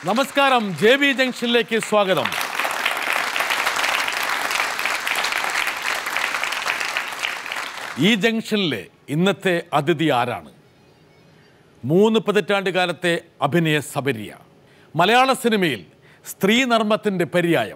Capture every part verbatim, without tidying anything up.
നമസ്കാരം, J B ജംഗ്ഷനിലേക്ക് സ്വാഗതം. ഈ ജംഗ്ഷനിലെ ഇന്നത്തെ അതിഥി ആരാണ്? മൂന്ന് പതിറ്റാണ്ട് കാലത്തെ അഭിനയ സബരിയ, മലയാള സിനിമയിൽ സ്ത്രീ നർമ്മത്തിൻ്റെ പര്യായം,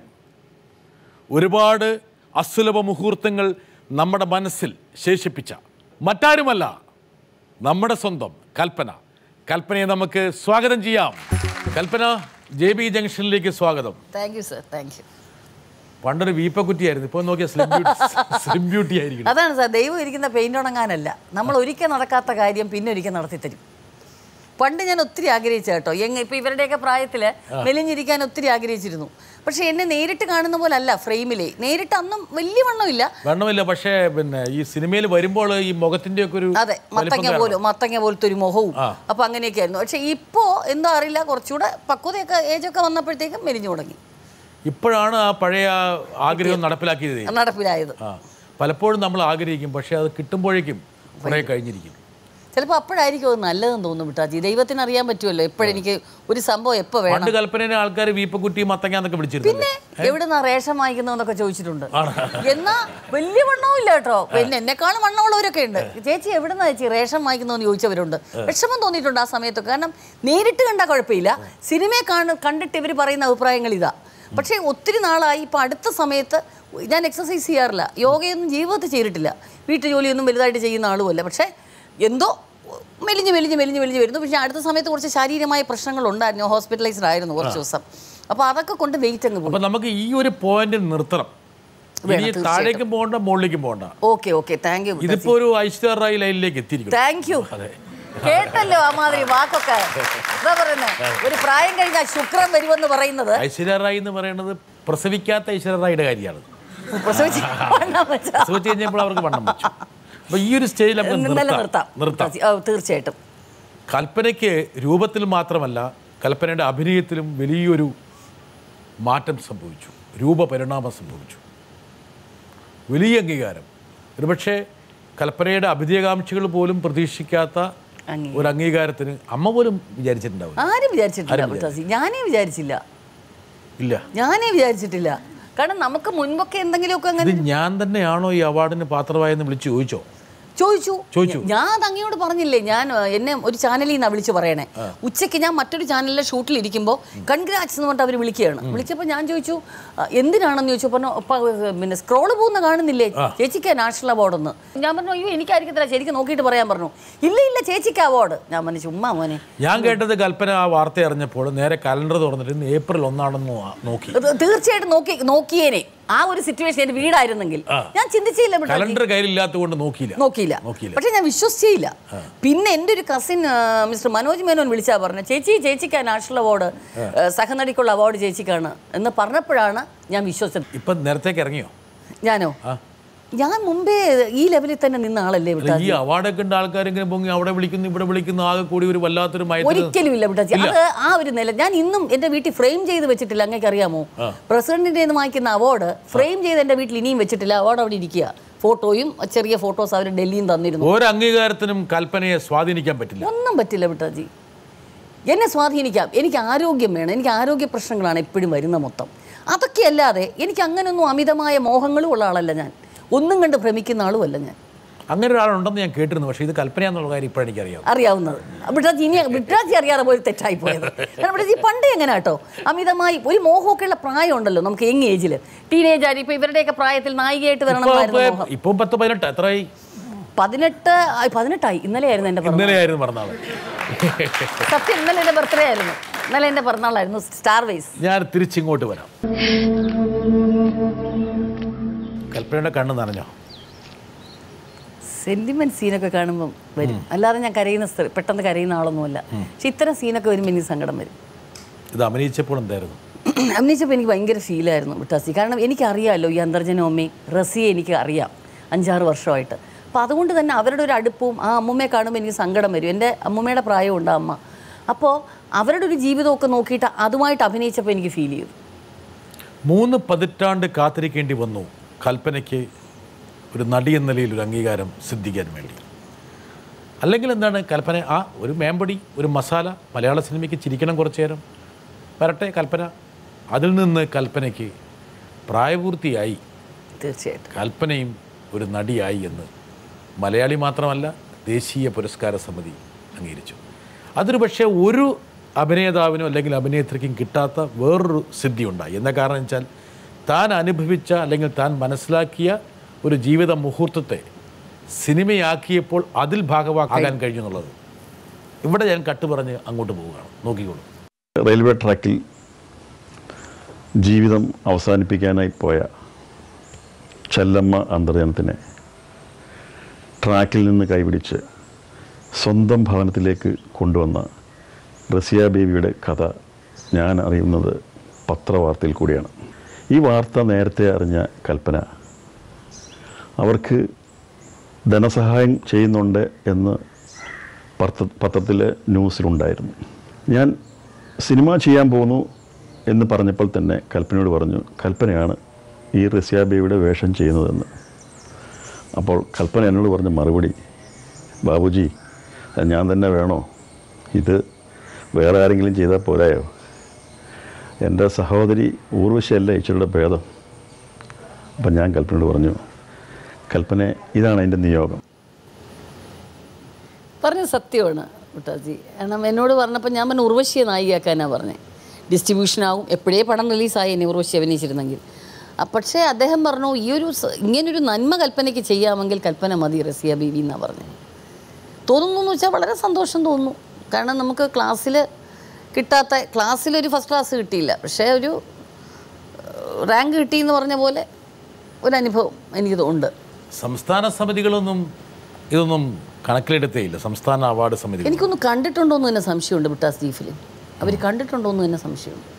ഒരുപാട് അസുലഭ മുഹൂർത്തങ്ങൾ നമ്മുടെ മനസ്സിൽ ശേഷിപ്പിച്ച മറ്റാരുമല്ല, നമ്മുടെ സ്വന്തം കൽപ്പന. കൽപ്പനയെ നമുക്ക് സ്വാഗതം ചെയ്യാം. കൽപ്പന, ജെ ബി ജംഗ്ഷനിലേക്ക് സ്വാഗതം. Thank you sir. Thank you. പണ്ടൊരു വീപ്പക്കുറ്റിയായിരുന്നു, ഇപ്പോൾ നോക്കിയാൽ സ്ലിം സ്ലിം ബ്യൂട്ടി ആയിരിക്കും. അതാണ് സാർ, ദൈവം ഇരിക്കുന്ന പെയിന്റ് ഉണങ്ങാനല്ല, നമ്മൾ ഒരിക്കൽ നടക്കാത്ത കാര്യം പിന്നെ ഒരിക്കൽ നടത്തിത്തരും. പണ്ട് ഞാൻ ഒത്തിരി ആഗ്രഹിച്ച കേട്ടോ, എങ്ങ ഇപ്പം ഇവരുടെയൊക്കെ പ്രായത്തിൽ മെലിഞ്ഞിരിക്കാൻ ഒത്തിരി ആഗ്രഹിച്ചിരുന്നു. പക്ഷെ എന്നെ നേരിട്ട് കാണുന്ന പോലെ അല്ല ഫ്രെയിമിലെ. നേരിട്ട് അന്നും വലിയ വണ്ണമില്ല വണ്ണമില്ല പക്ഷേ പിന്നെ ഈ സിനിമയിൽ വരുമ്പോൾ ഈ മുഖത്തിന്റെ ഒക്കെ ഒരു അതെ മത്തങ്ങ പോലും മത്തങ്ങ പോലത്തെ ഒരു മുഖവും അപ്പൊ അങ്ങനെയൊക്കെ ആയിരുന്നു. പക്ഷെ ഇപ്പോ എന്താ അറിയില്ല, കുറച്ചുകൂടെ പക്വതയൊക്കെ ഏജൊക്കെ വന്നപ്പോഴത്തേക്കും മെലിഞ്ഞു തുടങ്ങി. ഇപ്പോഴാണ് ആ പഴയ ആഗ്രഹം നടപ്പിലാക്കിയത് നടപ്പിലായത്. പലപ്പോഴും നമ്മൾ ആഗ്രഹിക്കും, പക്ഷെ അത് കിട്ടുമ്പോഴേക്കും കുറെ കഴിഞ്ഞിരിക്കും. ചിലപ്പോൾ അപ്പോഴായിരിക്കും അത് നല്ലതെന്ന് തോന്നുന്നു. വിട്ടാജി, ദൈവത്തിന് അറിയാൻ പറ്റുമല്ലോ എപ്പോഴെനിക്ക് ഒരു സംഭവം എപ്പോൾ വേണം. കൽപ്പനയെ ആൾക്കാർ വീപ്പക്കുട്ടി മത്തങ്ങാന്നൊക്കെ വിളിച്ചിരുന്നു. പിന്നെ എവിടുന്നാ റേഷൻ വാങ്ങിക്കുന്നതെന്നൊക്കെ ചോദിച്ചിട്ടുണ്ട്. എന്നാ വലിയ വണ്ണവും ഇല്ല കേട്ടോ, പിന്നെ എന്നെക്കാളും വണ്ണമുള്ളവരൊക്കെ ഉണ്ട്. ചേച്ചി എവിടുന്നാ ചേച്ചി റേഷൻ വാങ്ങിക്കുന്നതെന്ന് ചോദിച്ചവരുണ്ട്. വിഷമം തോന്നിയിട്ടുണ്ട് ആ സമയത്തൊക്കെ. കാരണം നേരിട്ട് കണ്ടാൽ കുഴപ്പമില്ല, സിനിമയെ കാണ കണ്ടിട്ട് ഇവർ പറയുന്ന അഭിപ്രായങ്ങൾ ഇതാ. പക്ഷേ ഒത്തിരി നാളായി ഇപ്പം അടുത്ത സമയത്ത് ഞാൻ എക്സസൈസ് ചെയ്യാറില്ല, യോഗയൊന്നും ജീവിതത്തിൽ ചെയ്തിട്ടില്ല, വീട്ടു ജോലിയൊന്നും വലുതായിട്ട് ചെയ്യുന്ന ആളുമല്ല. പക്ഷേ എന്തോ മെലിഞ്ഞ് മെലിഞ്ഞ് മെലിഞ്ഞ് മെലിഞ്ഞ് വരുന്നു. പക്ഷേ അടുത്ത സമയത്ത് കുറച്ച് ശാരീരികമായ പ്രശ്നങ്ങളുണ്ടായിരുന്നു, ഹോസ്പിറ്റലൈസ്ഡ് ആയിരുന്നു കുറച്ച് ദിവസം. അപ്പോൾ അതൊക്കെ കൊണ്ട് വെയിറ്റ് അങ്ങ് പോകും. നമുക്ക് ഈ ഒരു പോയിന്റ് നിർത്തണം, താഴേക്കും പോകണ്ട മുകളിലേക്കും പോകണ്ട. Okay okay, thank you. ഇതിപ്പോ ഒരു ഐശ്വര്യ റായ് ലൈനിലേക്ക് എത്തിയിരിക്കും. Thank you. കേട്ടല്ലോ ആ മാതിരി വാക്കൊക്കെ. എന്താ പറയുന്നത്, ഒരു പ്രായം കഴിഞ്ഞാൽ ശുക്രൻ വരുമെന്ന് പറയുന്നത്. ഐശ്വര്യ റായ് എന്ന് പറയുന്നത് പ്രസവിക്കാത്ത ഐശ്വര്യ റായിയുടെ കാര്യമാണ്. പ്രസവിച്ച് പ്രസവിച്ച് കഴിഞ്ഞപ്പോൾ അവർക്ക് വണ്ണം വെച്ചു. അപ്പോൾ ഈ ഒരു സ്റ്റേജിൽ നിർത്താം. തീർച്ചയായിട്ടും. കൽപ്പനയ്ക്ക് രൂപത്തിൽ മാത്രമല്ല, കൽപ്പനയുടെ അഭിനയത്തിലും വലിയൊരു മാറ്റം സംഭവിച്ചു, രൂപപരിണാമം സംഭവിച്ചു, വലിയ അംഗീകാരം. ഒരുപക്ഷെ കൽപ്പനയുടെ അഭിനയകാംക്ഷികൾ പോലും പ്രതീക്ഷിക്കാത്ത ഒരു അംഗീകാരത്തിന് അമ്മ പോലും വിചാരിച്ചിട്ടുണ്ടാവും. ആരും വിചാരിച്ചിട്ടില്ല, ഞാനേ വിചാരിച്ചില്ല. ഇല്ല, ഞാനേ വിചാരിച്ചിട്ടില്ല. കാരണം നമുക്ക് മുൻപൊക്കെ എന്തെങ്കിലുമൊക്കെ അങ്ങനെ. ഞാൻ തന്നെയാണോ ഈ അവാർഡിന് പാത്രമായെന്ന് വിളിച്ച് ചോദിച്ചോ? ചോദിച്ചു ചോദിച്ചു ഞാൻ അത് അങ്ങയോട് പറഞ്ഞില്ലേ, ഞാൻ എന്നെ ഒരു ചാനലിൽ നിന്നാണ് വിളിച്ച് പറയണേ. ഉച്ചയ്ക്ക് ഞാൻ മറ്റൊരു ചാനലിലെ ഷൂട്ടിലിരിക്കുമ്പോൾ കൺഗ്രാറ്റ്സ് എന്ന് പറഞ്ഞിട്ട് അവർ വിളിക്കുകയാണ്. വിളിച്ചപ്പോൾ ഞാൻ ചോദിച്ചു എന്തിനാണെന്ന് ചോദിച്ചു. പറഞ്ഞു പിന്നെ സ്ക്രോള് പോകുന്ന കാണുന്നില്ലേ, ചേച്ചിക്ക് നാഷണൽ അവാർഡെന്ന്. ഞാൻ പറഞ്ഞു അയ്യോ എനിക്കായിരിക്കത്തില്ല, ശരിക്കും നോക്കിയിട്ട് പറയാൻ പറഞ്ഞു. ഇല്ല ഇല്ല ചേച്ചിക്ക് അവാർഡ്. ഞാൻ പറഞ്ഞു ചുമ്മാ മോനെ. ഞാൻ കേട്ടത് കൽപ്പന ആ വാർത്ത അറിഞ്ഞപ്പോൾ നേരെ കലണ്ടർ തുറന്നിട്ട് ഏപ്രിൽ ഒന്നാണെന്ന് നോക്കി. തീർച്ചയായിട്ടും നോക്കി നോക്കിയേനെ. ആ ഒരു സിറ്റുവേഷൻ എന്റെ വീടായിരുന്നെങ്കിൽ ഞാൻ ചിന്തിച്ചില്ല. കലണ്ടർ കയ്യിലില്ലാത്തതുകൊണ്ട് നോക്കിയില്ല നോക്കിയില്ല പക്ഷെ ഞാൻ വിശ്വസിച്ചില്ല. പിന്നെ എൻ്റെ ഒരു കസിൻ മിസ്റ്റർ മനോജ് മേനോൻ വിളിച്ചാ പറഞ്ഞ ചേച്ചി ചേച്ചിക്കാ നാഷണൽ അവാർഡ്, സഹനടിക്കുള്ള അവാർഡ് ചേച്ചിക്കാണ് എന്ന് പറഞ്ഞപ്പോഴാണ് ഞാൻ വിശ്വസിച്ചത്. ഇപ്പൊ നേരത്തേക്ക് ഇറങ്ങിയോ? ഞാനോ? ഞാൻ മുമ്പേ ഈ ലെവലിൽ തന്നെ നിന്ന ആളല്ലേ. ഈ അവാർഡൊക്കെ ഉണ്ട്, ആൾക്കാരെങ്കിലും പൊങ്ങി അവിടെ വിളിക്കുന്നു ഇവിടെ വിളിക്കുന്നു, ആകെ കൂടി ഒരു വല്ലാത്തൊരു ഒരിക്കലും ഇല്ല വിട്ടാച്ചി. അത് ആ ഒരു നില ഞാൻ ഇന്നും എന്റെ വീട്ടിൽ ഫ്രെയിം ചെയ്ത് വെച്ചിട്ടില്ല. അങ്ങേക്ക് അറിയാമോ, പ്രസിഡന്റിന്റെ നിന്ന് വാങ്ങിക്കുന്ന അവാർഡ് ഫ്രെയിം ചെയ്ത് എന്റെ വീട്ടിൽ ഇനിയും വെച്ചിട്ടില്ല. അവാർഡ് അവിടെ ഇരിക്കുക, ഫോട്ടോയും ചെറിയ ഫോട്ടോസ് അവർ ഡൽഹിയിൽ തന്നിരുന്നു. ഒരു അംഗീകാരത്തിനും കൽപ്പനയെ സ്വാധീനിക്കാൻ പറ്റില്ല, ഒന്നും പറ്റില്ല വിട്ടാജി. എന്നെ സ്വാധീനിക്കാം, എനിക്ക് ആരോഗ്യം വേണം, എനിക്ക് ആരോഗ്യ പ്രശ്നങ്ങളാണ് എപ്പോഴും വരുന്ന മൊത്തം. അതൊക്കെ അല്ലാതെ എനിക്ക് അങ്ങനൊന്നും അമിതമായ മോഹങ്ങളും ഉള്ള ആളല്ല ഞാൻ, ഒന്നും കണ്ട് ഭ്രമിക്കുന്ന ആളുമല്ല ഞാൻ. അങ്ങനെ ഒരാളുണ്ടെന്ന് ഞാൻ കേട്ടിരുന്നു, പക്ഷേ ഇത് കൽപ്പനയാന്നുള്ള കാര്യം ഇപ്പോഴാണ് എനിക്കറിയാം. അറിയാവുന്നത് വിട്ടാജി ഇനി വിട്ടാജി അറിയാതെ പോയി തെറ്റായി പോയത്. കാരണം വിട്ടാജി പണ്ടേ എങ്ങനെ കേട്ടോ, അമിതമായി ഒരു മോഹമൊക്കെ ഉള്ള പ്രായം ഉണ്ടല്ലോ നമുക്ക്, യങ് ഏജിൽ ടീനേജ് ആയി. ഇപ്പൊ ഇവരുടെയൊക്കെ പ്രായത്തിൽ നായികയായിട്ട് വരണം. ഇപ്പം പത്ത് പതിനെട്ട് എത്രയായി? പതിനെട്ട് പതിനെട്ടായി. ഇന്നലെ ആയിരുന്നു എന്റെ പിറന്നാൾ. സത്യം ഇന്നലെ എന്റെ ബർത്ത്ഡേ ആയിരുന്നു. ഇന്നലെ എന്റെ പിറന്നാളായിരുന്നു. Star vice. ഞാൻ തിരിച്ചിങ്ങോട്ട് വരാം. കൽപ്പനയുടെ കണ്ണ് നനഞ്ഞോ? സെന്റിമെന്റ് സീനൊക്കെ കാണുമ്പോൾ വരും, അല്ലാതെ ഞാൻ കരയുന്ന പെട്ടെന്ന് കരയുന്ന ആളൊന്നുമല്ല. പക്ഷെ ഇത്തരം സീനൊക്കെ വരുമ്പോൾ എനിക്ക് സങ്കടം വരും. ഇത് അഭിനയിച്ചപ്പോൾ എന്തായിരുന്നു? അഭിനയിച്ചപ്പോൾ എനിക്ക് ഭയങ്കര ഫീലായിരുന്നു വിട്ടാസി. കാരണം എനിക്കറിയാമല്ലോ ഈ അന്തർജനോമ്മയും റസിയെ എനിക്ക് അറിയാം അഞ്ചാറ് വർഷമായിട്ട്. അപ്പോൾ അതുകൊണ്ട് തന്നെ അവരുടെ ഒരു അടുപ്പവും ആ അമ്മൂമ്മയെ കാണുമ്പോൾ എനിക്ക് സങ്കടം വരും. എൻ്റെ അമ്മൂമ്മയുടെ പ്രായമുണ്ട് അമ്മ. അപ്പോൾ അവരുടെ ഒരു ജീവിതമൊക്കെ നോക്കിയിട്ട് അതുമായിട്ട് അഭിനയിച്ചപ്പോൾ എനിക്ക് ഫീൽ ചെയ്തു. മൂന്ന് പതിറ്റാണ്ട് കാത്തിരിക്കേണ്ടി വന്നു കൽപ്പനയ്ക്ക് ഒരു നടി എന്ന നിലയിൽ ഒരു അംഗീകാരം സിദ്ധിക്കാൻ വേണ്ടി. അല്ലെങ്കിൽ എന്താണ് കൽപ്പന ആ ഒരു മേമ്പടി ഒരു മസാല മലയാള സിനിമയ്ക്ക് ചിരിക്കണം കുറച്ചു നേരം, വരട്ടെ കൽപ്പന. അതിൽ നിന്ന് കൽപ്പനയ്ക്ക് പ്രായപൂർത്തിയായി. തീർച്ചയായിട്ടും കൽപ്പനയും ഒരു നടിയായി എന്ന് മലയാളി മാത്രമല്ല ദേശീയ പുരസ്കാര സമിതി അംഗീകരിച്ചു. അതൊരു പക്ഷേ ഒരു അഭിനേതാവിനോ അല്ലെങ്കിൽ അഭിനേത്രിക്കും കിട്ടാത്ത വേറൊരു സിദ്ധി ഉണ്ടായി. എന്താ കാരണം വെച്ചാൽ താൻ അനുഭവിച്ച അല്ലെങ്കിൽ താൻ മനസ്സിലാക്കിയ ഒരു ജീവിത മുഹൂർത്തത്തെ സിനിമയാക്കിയപ്പോൾ അതിൽ ഭാഗമാക്കാൻ കഴിഞ്ഞു എന്നുള്ളത്. ഇവിടെ ഞാൻ കട്ടുപറഞ്ഞ് അങ്ങോട്ട് പോവുകയാണ്, നോക്കിക്കോളൂ. റെയിൽവേ ട്രാക്കിൽ ജീവിതം അവസാനിപ്പിക്കാനായി പോയ ചെല്ലമ്മ അന്തർജനത്തിനെ ട്രാക്കിൽ നിന്ന് കൈപിടിച്ച് സ്വന്തം ഭവനത്തിലേക്ക് കൊണ്ടുവന്ന റസിയ ബേബിയുടെ കഥ ഞാൻ അറിയുന്നത് പത്രവാർത്തയിൽ കൂടിയാണ്. ഈ വാർത്ത നേരത്തെ അറിഞ്ഞ കൽപ്പന അവർക്ക് ധനസഹായം ചെയ്യുന്നുണ്ട് എന്ന് പത്ര പത്രത്തിലെ ന്യൂസിലുണ്ടായിരുന്നു. ഞാൻ സിനിമ ചെയ്യാൻ പോകുന്നു എന്ന് പറഞ്ഞപ്പോൾ തന്നെ കൽപ്പനയോട് പറഞ്ഞു, കൽപ്പനയാണ് ഈ റസിയ ബേബിയുടെ വേഷം ചെയ്യുന്നതെന്ന്. അപ്പോൾ കൽപ്പന എന്നോട് പറഞ്ഞ മറുപടി, ബാബുജി ഞാൻ തന്നെ വേണോ, ഇത് വേറെ ആരെങ്കിലും ചെയ്താൽ പോരായോ, എൻ്റെ സഹോദരി ഊർവശിയല്ല ഇച്ചിരിയുടെ ഭേദം. അപ്പം ഞാൻ കൽപ്പനയോട് പറഞ്ഞു, കൽപ്പന ഇതാണ് എൻ്റെ നിയോഗം. പറഞ്ഞ സത്യമാണ് കുട്ടാജി. കാരണം എന്നോട് പറഞ്ഞപ്പോൾ ഞാൻ പറഞ്ഞ ഉർവശിയെ നായികയാക്കാനാണ് പറഞ്ഞത്. ഡിസ്ട്രിബ്യൂഷനാവും, എപ്പോഴേ പടം റിലീസായി എന്നെ ഉർവശി അഭിനയിച്ചിരുന്നെങ്കിൽ. പക്ഷേ അദ്ദേഹം പറഞ്ഞു ഈ ഒരു ഇങ്ങനൊരു നന്മ കൽപ്പനയ്ക്ക് ചെയ്യാമെങ്കിൽ കൽപ്പന മതി റസിയ ബീവി എന്നാണ് പറഞ്ഞത്. തോന്നുന്നു എന്ന് വെച്ചാൽ വളരെ സന്തോഷം തോന്നുന്നു. കാരണം നമുക്ക് ക്ലാസ്സിൽ കിട്ടാത്ത, ക്ലാസ്സിലൊരു ഫസ്റ്റ് ക്ലാസ് കിട്ടിയില്ല, പക്ഷേ ഒരു റാങ്ക് കിട്ടിയെന്ന് പറഞ്ഞ പോലെ ഒരനുഭവം എനിക്ക് ഉണ്ട്. സംസ്ഥാന സമിതികളൊന്നും ഇതൊന്നും കണക്കിലെടുത്തേയില്ല, സംസ്ഥാന അവാർഡ് സമിതി. എനിക്കൊന്ന് കണ്ടിട്ടുണ്ടോ എന്ന് തന്നെ സംശയമുണ്ട്. ബിട്ടാസ് ജി ഫിലിം അവർ കണ്ടിട്ടുണ്ടോ എന്ന് തന്നെ സംശയമുണ്ട്.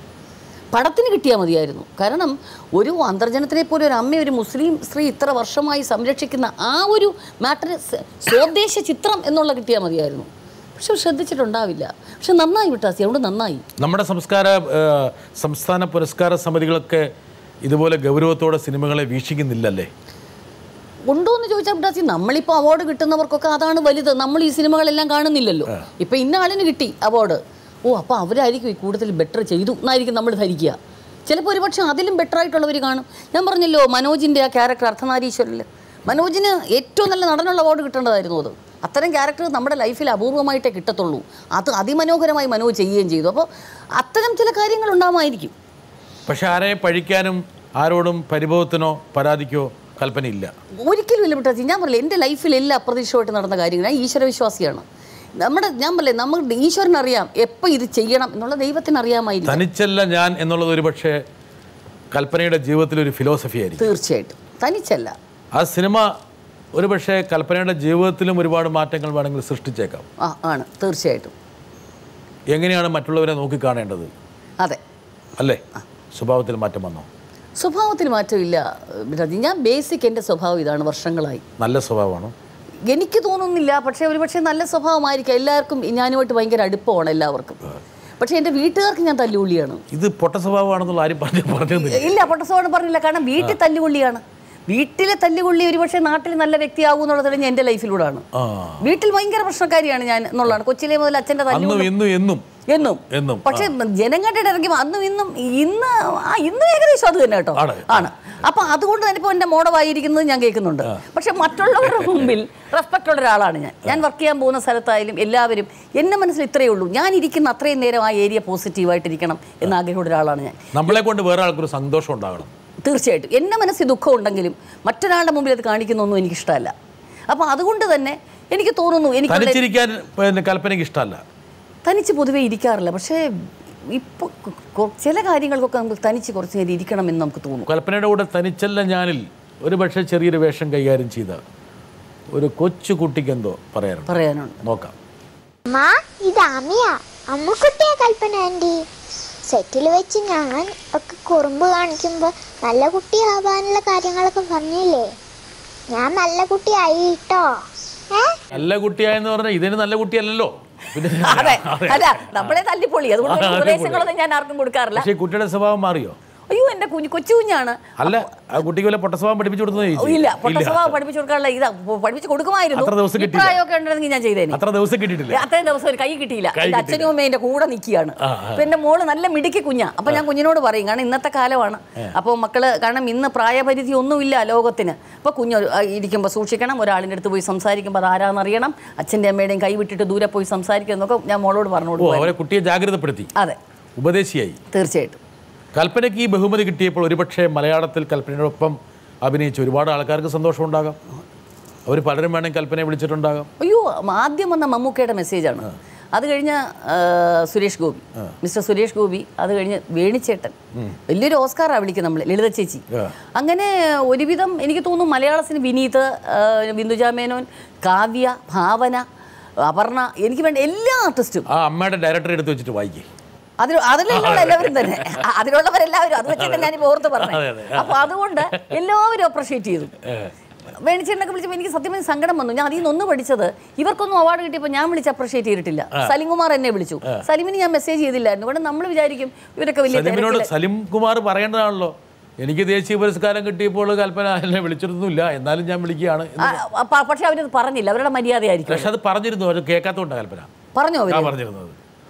പടത്തിന് കിട്ടിയാൽ മതിയായിരുന്നു. കാരണം ഒരു അന്തർജനത്തിനെ പോലെ ഒരു അമ്മ, ഒരു മുസ്ലിം സ്ത്രീ ഇത്ര വർഷമായി സംരക്ഷിക്കുന്ന ആ ഒരു മാറ്റർ സ്വദേശ ചിത്രം എന്നുള്ള കിട്ടിയാൽ മതിയായിരുന്നു. പക്ഷെ ശ്രദ്ധിച്ചിട്ടുണ്ടാവില്ല. പക്ഷെ നന്നായി ബിട്ടാസി, അതുകൊണ്ട് നന്നായി. നമ്മുടെ സംസ്കാര സംസ്ഥാന പുരസ്കാര സമിതികളൊക്കെ ഇതുപോലെ ഗൗരവത്തോടെ സിനിമകളെ വീക്ഷിക്കുന്നില്ലല്ലേ? ഉണ്ടോ എന്ന് ചോദിച്ചാൽ ബിട്ടാസി, നമ്മളിപ്പോൾ അവാർഡ് കിട്ടുന്നവർക്കൊക്കെ അതാണ് വലുത്. നമ്മൾ ഈ സിനിമകളെല്ലാം കാണുന്നില്ലല്ലോ. ഇപ്പം ഇന്ന ആളിന് കിട്ടി അവാർഡ്, ഓ അപ്പോൾ അവരായിരിക്കും ഈ കൂടുതൽ ബെറ്റർ ചെയ്തു എന്നായിരിക്കും നമ്മൾ ധരിക്കുക. ചിലപ്പോൾ ഒരുപക്ഷെ അതിലും ബെറ്റർ ആയിട്ടുള്ളവർ കാണും. ഞാൻ പറഞ്ഞല്ലോ മനോജിൻ്റെ ആ ക്യാരക്ടർ അർദ്ധനാരീശ്വരിൽ, മനോജിന് ഏറ്റവും നല്ല നടനുള്ള അവാർഡ് കിട്ടേണ്ടതായിരുന്നു. അത് അത്തരം ക്യാരക്ടർ നമ്മുടെ ലൈഫിൽ അപൂർവമായിട്ടേ കിട്ടത്തുള്ളൂ. അത് അതിമനോഹരമായി മനോജ് ചെയ്യുകയും ചെയ്തു. അപ്പോൾ അത്തരം ചില കാര്യങ്ങൾ ഉണ്ടാകുമായിരിക്കും. പക്ഷെ ആരെയും പഴിക്കാനും ആരോടും പരിഭവത്തിനോ പരാതിക്കോ കൽപ്പനയില്ല, ഒരിക്കലും ഇല്ല ബിട്ടാസി. ഞാൻ പറയില്ല, എൻ്റെ ലൈഫിൽ എല്ലാം അപ്രതീക്ഷിതമായിട്ട് നടന്ന കാര്യങ്ങൾ. ഞാൻ ഈശ്വരവിശ്വാസിയാണ്. നമ്മുടെ ഞാൻ പറയില്ലേ, നമുക്ക് ഈശ്വരനറിയാം എപ്പോൾ ഇത് ചെയ്യണം എന്നുള്ള ദൈവത്തിന് അറിയാമായിരിക്കും. തനിച്ചല്ല ഞാൻ എന്നുള്ളത് ഒരു പക്ഷേ കൽപ്പനയുടെ ജീവിതത്തിൽ ഒരു ഫിലോസഫി ആയിരിക്കും. തീർച്ചയായിട്ടും തനിച്ചല്ല. ആ സിനിമ ഒരു പക്ഷേ കൽപ്പനയുടെ ജീവിതത്തിലും ഒരുപാട് മാറ്റങ്ങൾ വേണമെങ്കിൽ സൃഷ്ടിച്ചേക്കാം. ആ ആണ് തീർച്ചയായിട്ടും. എങ്ങനെയാണ് മറ്റുള്ളവരെ നോക്കിക്കാണേണ്ടത്? അതെ അല്ലേ? സ്വഭാവത്തിൽ മാറ്റം വന്നോ? സ്വഭാവത്തിൽ മാറ്റമില്ല. ഞാൻ ബേസിക് എൻ്റെ സ്വഭാവം ഇതാണ് വർഷങ്ങളായി. നല്ല സ്വഭാവമാണോ? എനിക്ക് തോന്നുന്നില്ല, പക്ഷേ ഒരു പക്ഷേ നല്ല സ്വഭാവമായിരിക്കാം. എല്ലാവർക്കും ഞാനുമായിട്ട് ഭയങ്കര അടുപ്പമാണ് എല്ലാവർക്കും. പക്ഷേ എൻ്റെ വീട്ടുകാർക്ക് ഞാൻ തല്ലുകൊള്ളിയാണ്. ഇത് പൊട്ട സ്വഭാവമാണെന്നുള്ള ആരും പറഞ്ഞു പറഞ്ഞില്ല. ഇല്ല, പൊട്ട സ്വഭാവം പറഞ്ഞില്ല. കാരണം വീട്ടിൽ തല്ലുകൊള്ളിയാണ്. വീട്ടിലെ തല്ലുകൊള്ളി ഒരു പക്ഷേ നാട്ടിൽ നല്ല വ്യക്തിയാകും എന്നുള്ളത് തെളിഞ്ഞ എൻ്റെ ലൈഫിലൂടെയാണ്. വീട്ടിൽ ഭയങ്കര പ്രശ്നക്കാരിയാണ് ഞാൻ എന്നുള്ളതാണ്. കൊച്ചിലെ മുതൽ അച്ഛൻ്റെ തല്ലും എന്നും എന്നും പക്ഷെ ജനങ്ങളുടെ ഇറങ്ങി അന്നും ഇന്നും ഇന്ന് ആ ഇന്നും ഏകദേശം അത് തന്നെ കേട്ടോ ആണ്. അപ്പൊ അതുകൊണ്ട് തന്നെ ഇപ്പോൾ എൻ്റെ മോഡവായിരിക്കുന്നത് ഞാൻ കേൾക്കുന്നുണ്ട്. പക്ഷെ മറ്റുള്ളവരുടെ മുമ്പിൽ റെസ്പെക്റ്റ് ഉള്ള ഒരാളാണ് ഞാൻ. ഞാൻ വർക്ക് ചെയ്യാൻ പോകുന്ന സ്ഥലത്തായാലും എല്ലാവരും എൻ്റെ മനസ്സിൽ ഇത്രയേ ഉള്ളൂ, ഞാൻ ഇരിക്കുന്ന അത്രയും നേരം ആ ഏരിയ പോസിറ്റീവായിട്ടിരിക്കണം എന്ന ആഗ്രഹമുള്ള ഒരാളാണ് ഞാൻ. നമ്മളെ കൊണ്ട് വേറെ ആൾക്കൊരു സന്തോഷം ഉണ്ടാകണം. തീർച്ചയായിട്ടും. എൻ്റെ മനസ്സിൽ ദുഃഖം ഉണ്ടെങ്കിലും മറ്റൊരാളുടെ മുമ്പിൽ അത് കാണിക്കുന്നൊന്നും എനിക്കിഷ്ടമല്ല. അപ്പം അതുകൊണ്ട് തന്നെ എനിക്ക് തോന്നുന്നു എനിക്ക് കൽപ്പനയ്ക്ക് ഇഷ്ടമല്ല. തനിച്ച് പൊതുവെ ഇരിക്കാറില്ല. പക്ഷേ ഇപ്പോൾ ചില കാര്യങ്ങൾക്കൊക്കെ നമുക്ക് തനിച്ച് കുറച്ച് നേരം ഇരിക്കണമെന്ന് നമുക്ക് തോന്നും. കൽപ്പനയുടെ കൂടെ തനിച്ചല്ല ഞാനിൽ ഒരു പക്ഷേ ചെറിയൊരു വേഷം കൈകാര്യം ചെയ്ത ഒരു കൊച്ചു കുട്ടിക്ക് എന്തോ പറയാനുണ്ട് പറയാനുണ്ട് നോക്കാം. കൽപ്പന ആൻറ്റി സെറ്റിൽ വെച്ച് ഞാൻ ഒക്കെ കുറുമ്പ് കാണിക്കുമ്പോൾ നല്ല കുട്ടിയാവാനുള്ള കാര്യങ്ങളൊക്കെ പറഞ്ഞില്ലേ, ഞാൻ നല്ല കുട്ടിയായി കേട്ടോ. നല്ല കുട്ടിയായെന്ന് പറഞ്ഞാൽ ഇതിന് നല്ല കുട്ടിയല്ലല്ലോ. അതെ അല്ല നമ്മളെ തല്ലിപ്പൊളി, അതുകൊണ്ട് ഉപദേശങ്ങളൊന്നും ഞാൻ ആർക്കും കൊടുക്കാറില്ല. പക്ഷേ കുട്ടിയുടെ സ്വഭാവം മാറിയോ? അയ്യോ എൻ്റെ കുഞ്ഞു കൊച്ചു കുഞ്ഞാണ്. അല്ല ആ കുട്ടിക്ക് വല്ല പൊട്ടസ്വഭാവം പഠിപ്പിച്ചു കൊടുക്കുന്നത്? ഇല്ല, പൊട്ടസ്വഭാവം പഠിപ്പിച്ചു കൊടുക്കാനുള്ള ഇതാ പഠിപ്പിച്ച് കൊടുക്കുമായിരുന്നു. പ്രായമൊക്കെ ഉണ്ടെങ്കിൽ ഞാൻ ചെയ്തേനെ. അത്ര ദിവസം കിട്ടിയിട്ടില്ല. അത്രയും ദിവസം ഒരു കൈ കിട്ടിയില്ല. എൻ്റെ അച്ഛനും അമ്മയും എൻ്റെ കൂടെ നിൽക്കുകയാണ്. അപ്പം എൻ്റെ മോള് നല്ല മിടുക്കി കുഞ്ഞാ. അപ്പം ഞാൻ കുഞ്ഞിനോട് പറയും, കാരണം ഇന്നത്തെ കാലമാണ്. അപ്പോൾ മക്കള് കാരണം ഇന്ന് പ്രായപരിധി ഒന്നുമില്ല ലോകത്തിന്. അപ്പോൾ കുഞ്ഞ് ഇരിക്കുമ്പോൾ സൂക്ഷിക്കണം, ഒരാളിൻ്റെ അടുത്ത് പോയി സംസാരിക്കുമ്പോൾ അത് ആരാന്നറിയണം, അച്ഛൻ്റെ അമ്മയുടെയും കൈ വിട്ടിട്ട് ദൂരെ പോയി സംസാരിക്കുക എന്നൊക്കെ ഞാൻ മോളോട് പറഞ്ഞു കൊടുക്കും. കുട്ടിയെ ജാഗ്രതപ്പെടുത്തി. അതെ, ഉപദേശിയായി. തീർച്ചയായിട്ടും. കൽപ്പനയ്ക്ക് ഈ ബഹുമതി കിട്ടിയപ്പോൾ ഒരുപക്ഷെ മലയാളത്തിൽ കൽപ്പനയോടൊപ്പം അഭിനയിച്ച ഒരുപാട് ആൾക്കാർക്ക് സന്തോഷമുണ്ടാകാം. അവർ പലരും വേണമെങ്കിൽ കൽപ്പനയെ വിളിച്ചിട്ടുണ്ടാകാം. അയ്യോ, ആദ്യം വന്ന മമ്മൂക്കയുടെ മെസ്സേജാണ്. അത് കഴിഞ്ഞ് സുരേഷ് ഗോപി, മിസ്റ്റർ സുരേഷ് ഗോപി, അത് കഴിഞ്ഞ് വേണിച്ചേട്ടൻ, വലിയൊരു ഓസ്കാറാണ് വിളിക്കുന്നത് നമ്മൾ, ലളിത ചേച്ചി. അങ്ങനെ ഒരുവിധം എനിക്ക് തോന്നുന്നു മലയാളത്തിന് വിനീത്, ബിന്ദുജ മേനോൻ, കാവ്യ, ഭാവന, അപർണ, എനിക്ക് വേണ്ട എല്ലാ ആർട്ടിസ്റ്റും. ആ അമ്മയുടെ ഡയറക്ടറെ എടുത്ത് വെച്ചിട്ട് വായിക്കേ. അതിൽ അതിലുള്ള എല്ലാവരും തന്നെ, അതിലുള്ളവരെല്ലാവരും, അത് വെച്ചിട്ട് ഞാനിപ്പോൾ ഓർത്ത് പറഞ്ഞു. അപ്പോൾ അതുകൊണ്ട് എല്ലാവരും അപ്രിഷ്യേറ്റ് ചെയ്തു. വേണിച്ചേട്ടനൊക്കെ വിളിച്ചപ്പോൾ എനിക്ക് സത്യം പറഞ്ഞാൽ സങ്കടം വന്നു. ഞാൻ അതിൽ നിന്നൊന്ന് പഠിച്ചത്, ഇവർക്കൊന്നും അവാർഡ് കിട്ടിയപ്പോൾ ഞാൻ വിളിച്ച് അപ്രിഷ്യേറ്റ് ചെയ്തിട്ടില്ല. സലിം കുമാർ എന്നെ വിളിച്ചു. സലിമിന് ഞാൻ മെസ്സേജ് ചെയ്തില്ലായിരുന്നു. ഇവിടെ നമ്മൾ വിചാരിക്കും ഇവരൊക്കെ വലിയ. സലിം കുമാർ പറയേണ്ടതാണല്ലോ, എനിക്ക് ദേശീയ പുരസ്കാരം കിട്ടിയപ്പോൾ കൽപ്പന എന്നെ വിളിച്ചിരുന്നില്ല, എന്നാലും ഞാൻ വിളിക്കുകയാണ്. പക്ഷെ അവരത് പറഞ്ഞില്ല, അവരുടെ മര്യാദയായിരിക്കും. പക്ഷെ അത് പറഞ്ഞിരുന്നു, അവർ കേൾക്കാത്തോണ്ട് കൽപ്പന പറഞ്ഞോ പറഞ്ഞിരുന്നത്.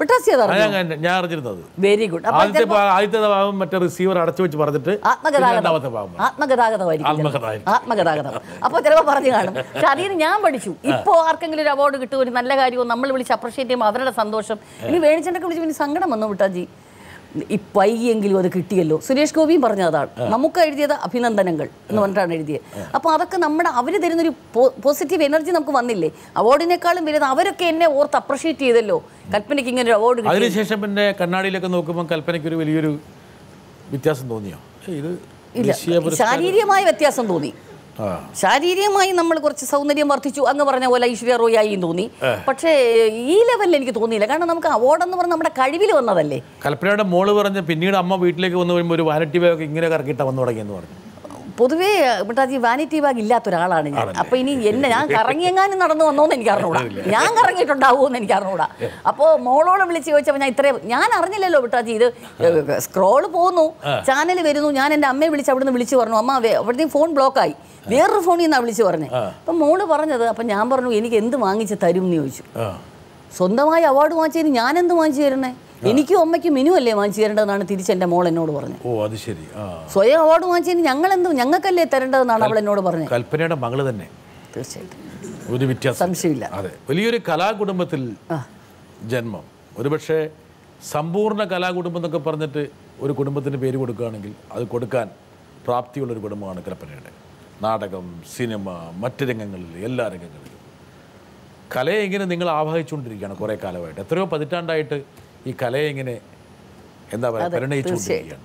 ഞാൻ അറിഞ്ഞിരുന്നത്. Very good. ആദ്യത്തെ ആദ്യത്തെ ഭാഗം മറ്റേ റിസീവർ അടച്ചു വെച്ച് പറഞ്ഞിട്ട് രണ്ടാമത്തെ ഭാഗം ആത്മഗതാഗതമായിരിക്കും. ആത്മഗതാഗതം. അപ്പോൾ ചിലപ്പോൾ പറഞ്ഞു കാണും. പക്ഷെ അതിന് ഞാൻ പഠിച്ചു. ഇപ്പോൾ ആർക്കെങ്കിലും ഒരു അവാർഡ് കിട്ടും, ഒരു നല്ല കാര്യവും നമ്മൾ വിളിച്ച് അപ്രിഷ്യേറ്റ് ചെയ്യുമ്പോൾ അവരുടെ സന്തോഷം. ഇനി വേണിച്ചേട്ടനൊക്കെ വിളിച്ച് പിന്നെ സങ്കടം വന്നു വിട്ടാജി, ഈ വൈകിയെങ്കിലും അത് കിട്ടിയല്ലോ. സുരേഷ് ഗോപിയും പറഞ്ഞ അതാണ്. നമുക്ക് എഴുതിയത് അഭിനന്ദനങ്ങൾ എന്ന് പറഞ്ഞിട്ടാണ് എഴുതിയത്. അപ്പോൾ അതൊക്കെ നമ്മുടെ അവർ തരുന്നൊരു പോസിറ്റീവ് എനർജി നമുക്ക് വന്നില്ലേ. അവാർഡിനേക്കാളും വലുത് അവരൊക്കെ എന്നെ ഓർത്ത് അപ്രിഷ്യേറ്റ് ചെയ്തല്ലോ, കൽപ്പനയ്ക്ക് ഇങ്ങനെ ഒരു അവാർഡ് കിട്ടി. അതിനുശേഷം പിന്നെ കണ്ണാടിയിലൊക്കെ നോക്കുമ്പോൾ കൽപ്പനയ്ക്ക് ഒരു വലിയൊരു വ്യത്യാസം തോന്നിയോ? ഇത് ഇല്ല, ശാരീരികമായ വ്യത്യാസം തോന്നി. ശാരീരികമായി നമ്മൾ കുറച്ച് സൗന്ദര്യം വർദ്ധിച്ചു അങ്ങ് പറഞ്ഞ പോലെ ഐശ്വര്യ റോയ് ആയി തോന്നി. പക്ഷേ ഈ ലെവലിൽ എനിക്ക് തോന്നിയില്ല. കാരണം നമുക്ക് അവാർഡ് എന്ന് പറഞ്ഞാൽ നമ്മുടെ കഴിവിൽ വന്നതല്ലേ. കൽപ്പനയുടെ മോള് പറഞ്ഞ് പിന്നീട് അമ്മ വീട്ടിലേക്ക് വന്നു വരുമ്പോൾ ഒരു വാനിറ്റി ബാഗ് ഇങ്ങനെ കറക്കിയിട്ട് വന്നു തുടങ്ങിയെന്ന് പറഞ്ഞു. പൊതുവേ മിട്ടാജി വാനിറ്റി ബാഗ് ഇല്ലാത്ത ഒരാളാണ് ഞാൻ. അപ്പം ഇനി എന്നെ ഞാൻ കറങ്ങിയെങ്ങാനും നടന്നു വന്നോന്ന് എനിക്ക് അറിഞ്ഞൂടാ, ഞാൻ കറങ്ങിയിട്ടുണ്ടാവുമെന്ന് എനിക്ക് അറിഞ്ഞൂടാ. അപ്പോൾ മോളോട് വിളിച്ച് ചോദിച്ചപ്പോൾ ഞാൻ ഇത്രയും ഞാൻ അറിഞ്ഞില്ലല്ലോ മിട്ടാജി. ഇത് സ്ക്രോള് പോകുന്നു, ചാനൽ വരുന്നു, ഞാൻ എൻ്റെ അമ്മയെ വിളിച്ച് അവിടുന്ന് വിളിച്ച് പറഞ്ഞു, അമ്മ അവിടുന്ന് ഫോൺ ബ്ലോക്കായി, വേറൊരു ഫോണിൽ നിന്നാണ് വിളിച്ച് പറഞ്ഞത്. അപ്പം മോള് പറഞ്ഞത്, അപ്പം ഞാൻ പറഞ്ഞു എനിക്ക് എന്ത് വാങ്ങിച്ച് തരും എന്ന് ചോദിച്ചു. സ്വന്തമായി അവാർഡ് വാങ്ങിച്ചതിന് ഞാൻ എന്ത് വാങ്ങിച്ചു തരുന്നേ? എനിക്കും അമ്മയ്ക്കും മിനു അല്ലേ വാങ്ങിച്ചു തരേണ്ടതെന്നാണ് തിരിച്ച് എൻ്റെ മോൾ എന്നോട് പറഞ്ഞത്. ഓ അത് ശരി. സ്വയം അവാർഡ് വാങ്ങിച്ചതിന് ഞങ്ങൾ എന്ത് ഞങ്ങൾക്കല്ലേ തരേണ്ടതെന്നാണ് അവൾ എന്നോട് പറഞ്ഞത്. കൽപ്പനയുടെ മകള് തന്നെ. തീർച്ചയായിട്ടും ഒരു വ്യത്യാസം, സംശയമില്ല. അതെ, വലിയൊരു കലാകുടുംബത്തിൽ ജന്മം. ഒരുപക്ഷെ സമ്പൂർണ്ണ കലാകുടുംബം എന്നൊക്കെ പറഞ്ഞിട്ട് ഒരു കുടുംബത്തിന് പേര് കൊടുക്കുകയാണെങ്കിൽ അത് കൊടുക്കാൻ പ്രാപ്തിയുള്ളൊരു കുടുംബമാണ് കൽപ്പനയുടെ. നാടകം, സിനിമ, മറ്റ് രംഗങ്ങളിൽ, എല്ലാ രംഗങ്ങളിലും കലയെ ഇങ്ങനെ നിങ്ങൾ ആവാഹിച്ചുകൊണ്ടിരിക്കുകയാണ് കുറേ കാലമായിട്ട്. എത്രയോ പതിറ്റാണ്ടായിട്ട് ഈ കലയെ ഇങ്ങനെ എന്താ പറയുക പരിണയിച്ചുകൊണ്ടിരിക്കുകയാണ്.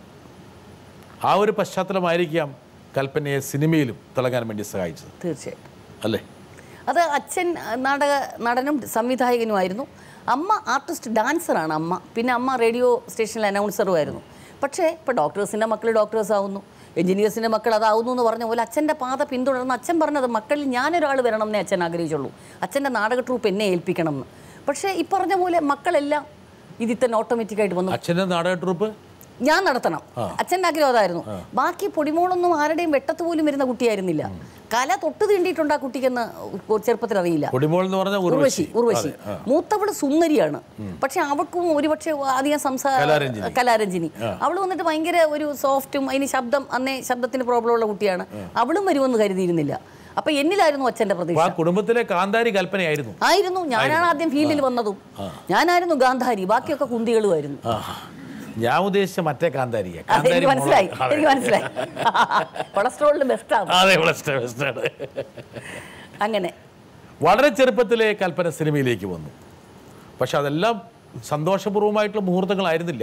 ആ ഒരു പശ്ചാത്തലമായിരിക്കാം കൽപ്പനയെ സിനിമയിലും തിളങ്ങാൻ വേണ്ടി സഹായിച്ചത്. തീർച്ചയായിട്ടും അല്ലേ? അത് അച്ഛൻ നാടക നടനും സംവിധായകനുമായിരുന്നു. അമ്മ ആർട്ടിസ്റ്റ് ഡാൻസറാണ് അമ്മ. പിന്നെ അമ്മ റേഡിയോ സ്റ്റേഷനിൽ അനൗൺസറുമായിരുന്നു. പക്ഷേ ഇപ്പോൾ ഡോക്ടേഴ്സിൻ്റെ മക്കൾ ഡോക്ടേഴ്സ് ആവുന്നു, എഞ്ചിനീയേഴ്സിൻ്റെ മക്കൾ അതാവുന്നു എന്ന് പറഞ്ഞ പോലെ അച്ഛൻ്റെ പാത പിന്തുടർന്ന് അച്ഛൻ പറഞ്ഞത് മക്കളിൽ ഞാനൊരാൾ വരണം എന്നേ അച്ഛൻ ആഗ്രഹിച്ചുള്ളൂ. അച്ഛൻ്റെ നാടക ട്രൂപ്പ് എന്നെ ഏൽപ്പിക്കണം എന്ന്. പക്ഷേ ഈ പറഞ്ഞ പോലെ മക്കളെല്ലാം ഇതിൽ തന്നെ ഓട്ടോമാറ്റിക്കായിട്ട് വന്നു. അച്ഛൻ്റെ നാടക ട്രൂപ്പ് ഞാൻ നടത്തണം, അച്ഛൻ്റെ ആഗ്രഹം അതായിരുന്നു. ബാക്കി പൊടിമോളൊന്നും ആരുടെയും വെട്ടത്ത് പോലും വരുന്ന കുട്ടിയായിരുന്നില്ല. കല തൊട്ട് തീണ്ടിയിട്ടുണ്ട് ആ കുട്ടിക്കെന്ന് ചെറുപ്പത്തിൽ അറിയില്ല. ഉർവശി ഉർവശി മൂത്തവള് സുന്ദരിയാണ്. പക്ഷെ അവൾക്കും ഒരുപക്ഷെ അധികം സംസാര കലാരഞ്ജിനി അവള് വന്നിട്ട് ഭയങ്കര ഒരു സോഫ്റ്റും അതിന് ശബ്ദം അന്നേ ശബ്ദത്തിന് പ്രോബ്ലം ഉള്ള കുട്ടിയാണ്. അവളും വരുമെന്ന് കരുതിയിരുന്നില്ല. അപ്പൊ എന്നിലായിരുന്നു അച്ഛൻ്റെ പ്രതീക്ഷ. കുടുംബത്തിലെ ഗാന്ധാരി കൽപ്പനയായിരുന്നു ആയിരുന്നു ഞാനാണ് ആദ്യം ഫീൽഡിൽ വന്നതും. ഞാനായിരുന്നു ഗാന്ധാരി, ബാക്കിയൊക്കെ കുന്തികളുമായിരുന്നു. ഞാൻ ഉദ്ദേശിച്ച മറ്റേ കാന്താരിയെ. എനിക്ക് മനസ്സിലായി എനിക്ക് മനസ്സിലായി കൊളസ്ട്രോളിന് ബെസ്റ്റാണ്. അങ്ങനെ വളരെ ചെറുപ്പത്തിലെ കൽപ്പന സിനിമയിലേക്ക് വന്നു. പക്ഷെ അതെല്ലാം സന്തോഷപൂർവ്വമായിട്ടുള്ള മുഹൂർത്തങ്ങളായിരുന്നില്ല.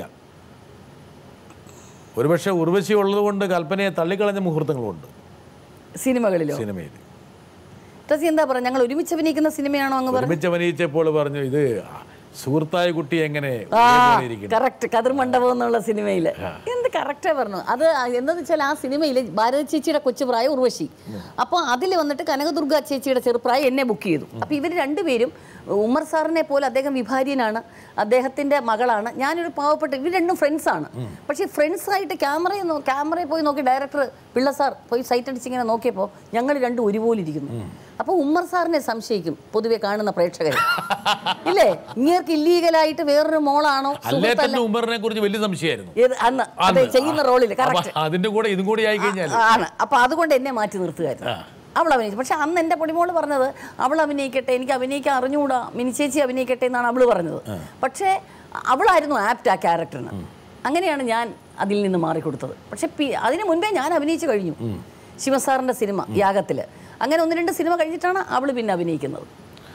ഒരുപക്ഷെ ഉർവശി ഉള്ളതുകൊണ്ട് കൽപ്പനയെ തള്ളിക്കളഞ്ഞ മുഹൂർത്തങ്ങളുണ്ട് സിനിമകളിലോ. സിനിമയിൽ എന്താ പറയുക, ഞങ്ങൾ ഒരുമിച്ച് അഭിനയിക്കുന്ന സിനിമയാണോ അങ്ങ് ഒരുമിച്ച് അഭിനയിച്ചപ്പോൾ പറഞ്ഞു ഇത് സുഹൃത്തായ കുട്ടി എങ്ങനെ കറക്റ്റ് കതിർമണ്ഡപം എന്നുള്ള സിനിമയിൽ എന്ത് കറക്റ്റാ പറഞ്ഞു. അത് എന്താന്ന് വെച്ചാൽ ആ സിനിമയിൽ ഭാരതി ചേച്ചിയുടെ കൊച്ചുപ്രായം ഉർവശി, അപ്പോൾ അതിൽ വന്നിട്ട് കനകദുർഗ ചേച്ചിയുടെ ചെറുപ്രായം എന്നെ ബുക്ക് ചെയ്തു. അപ്പോൾ ഇവർ രണ്ടുപേരും ഉമ്മർ സാറിനെ പോലെ അദ്ദേഹം വിഭാര്യനാണ്, അദ്ദേഹത്തിൻ്റെ മകളാണ്, ഞാനൊരു പാവപ്പെട്ട, ഇവർ രണ്ടും ഫ്രണ്ട്സാണ്. പക്ഷേ ഫ്രണ്ട്സായിട്ട് ക്യാമറയിൽ ക്യാമറയിൽ പോയി നോക്കി ഡയറക്ടർ പിള്ള സാർ പോയി സൈറ്റ് അടിച്ചിങ്ങനെ നോക്കിയപ്പോൾ ഞങ്ങൾ രണ്ടും ഒരുപോലെ ഇരിക്കുന്നു. അപ്പോൾ ഉമ്മർ സാറിനെ സംശയിക്കും പൊതുവെ കാണുന്ന പ്രേക്ഷകർ, ഇല്ലേ? ഇങ്ങേർക്ക് ഇല്ലീഗലായിട്ട് വേറൊരു മോളാണോ ഉമ്മറിനെ കുറിച്ച് വലിയ സംശയമായിരുന്നു അന്ന് അതെ ചെയ്യുന്ന റോളിൽ. അതിന്റെ കൂടെ ഇതും കൂടി ആയി കഴിഞ്ഞാൽ ആണ്. അപ്പോൾ അതുകൊണ്ട് എന്നെ മാറ്റി നിർത്തുകയായിരുന്നു. അവൾ അഭിനയിച്ചു. പക്ഷെ അന്ന് എൻ്റെ പൊടിമോള് പറഞ്ഞത് അവൾ അഭിനയിക്കട്ടെ, എനിക്ക് അഭിനയിക്കാൻ അറിഞ്ഞുകൂടാ, മിനി ചേച്ചി അഭിനയിക്കട്ടെ എന്നാണ് അവൾ പറഞ്ഞത്. പക്ഷേ അവളായിരുന്നു ആപ്റ്റ് ആ ക്യാരക്ടറിന്. അങ്ങനെയാണ് ഞാൻ അതിൽ നിന്ന് മാറിക്കൊടുത്തത്. പക്ഷെ അതിന് മുൻപേ ഞാൻ അഭിനയിച്ചു കഴിഞ്ഞു ശിവസാറിൻ്റെ സിനിമ യാഗത്തിൽ. അങ്ങനെ ഒന്ന് രണ്ട് സിനിമ കഴിഞ്ഞിട്ടാണ് അവൾ പിന്നെ അഭിനയിക്കുന്നത്.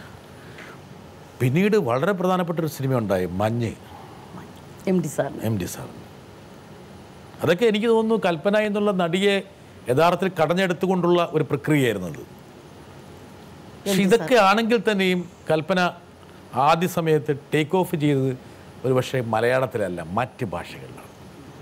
പിന്നീട് വളരെ പ്രധാനപ്പെട്ട ഒരു സിനിമ ഉണ്ടായി, Manju, M D sir M D sir അതൊക്കെ എനിക്ക് തോന്നുന്നു കൽപ്പന എന്നുള്ള നടിയെ യഥാർത്ഥത്തിൽ കടഞ്ഞെടുത്തുകൊണ്ടുള്ള ഒരു പ്രക്രിയയായിരുന്നു അത്. പക്ഷെ ഇതൊക്കെ ആണെങ്കിൽ തന്നെയും കൽപ്പന ആദ്യ സമയത്ത് ടേക്ക് ഓഫ് ചെയ്തത് ഒരു പക്ഷേ മലയാളത്തിലല്ല, മറ്റ് ഭാഷകളിലാണ്.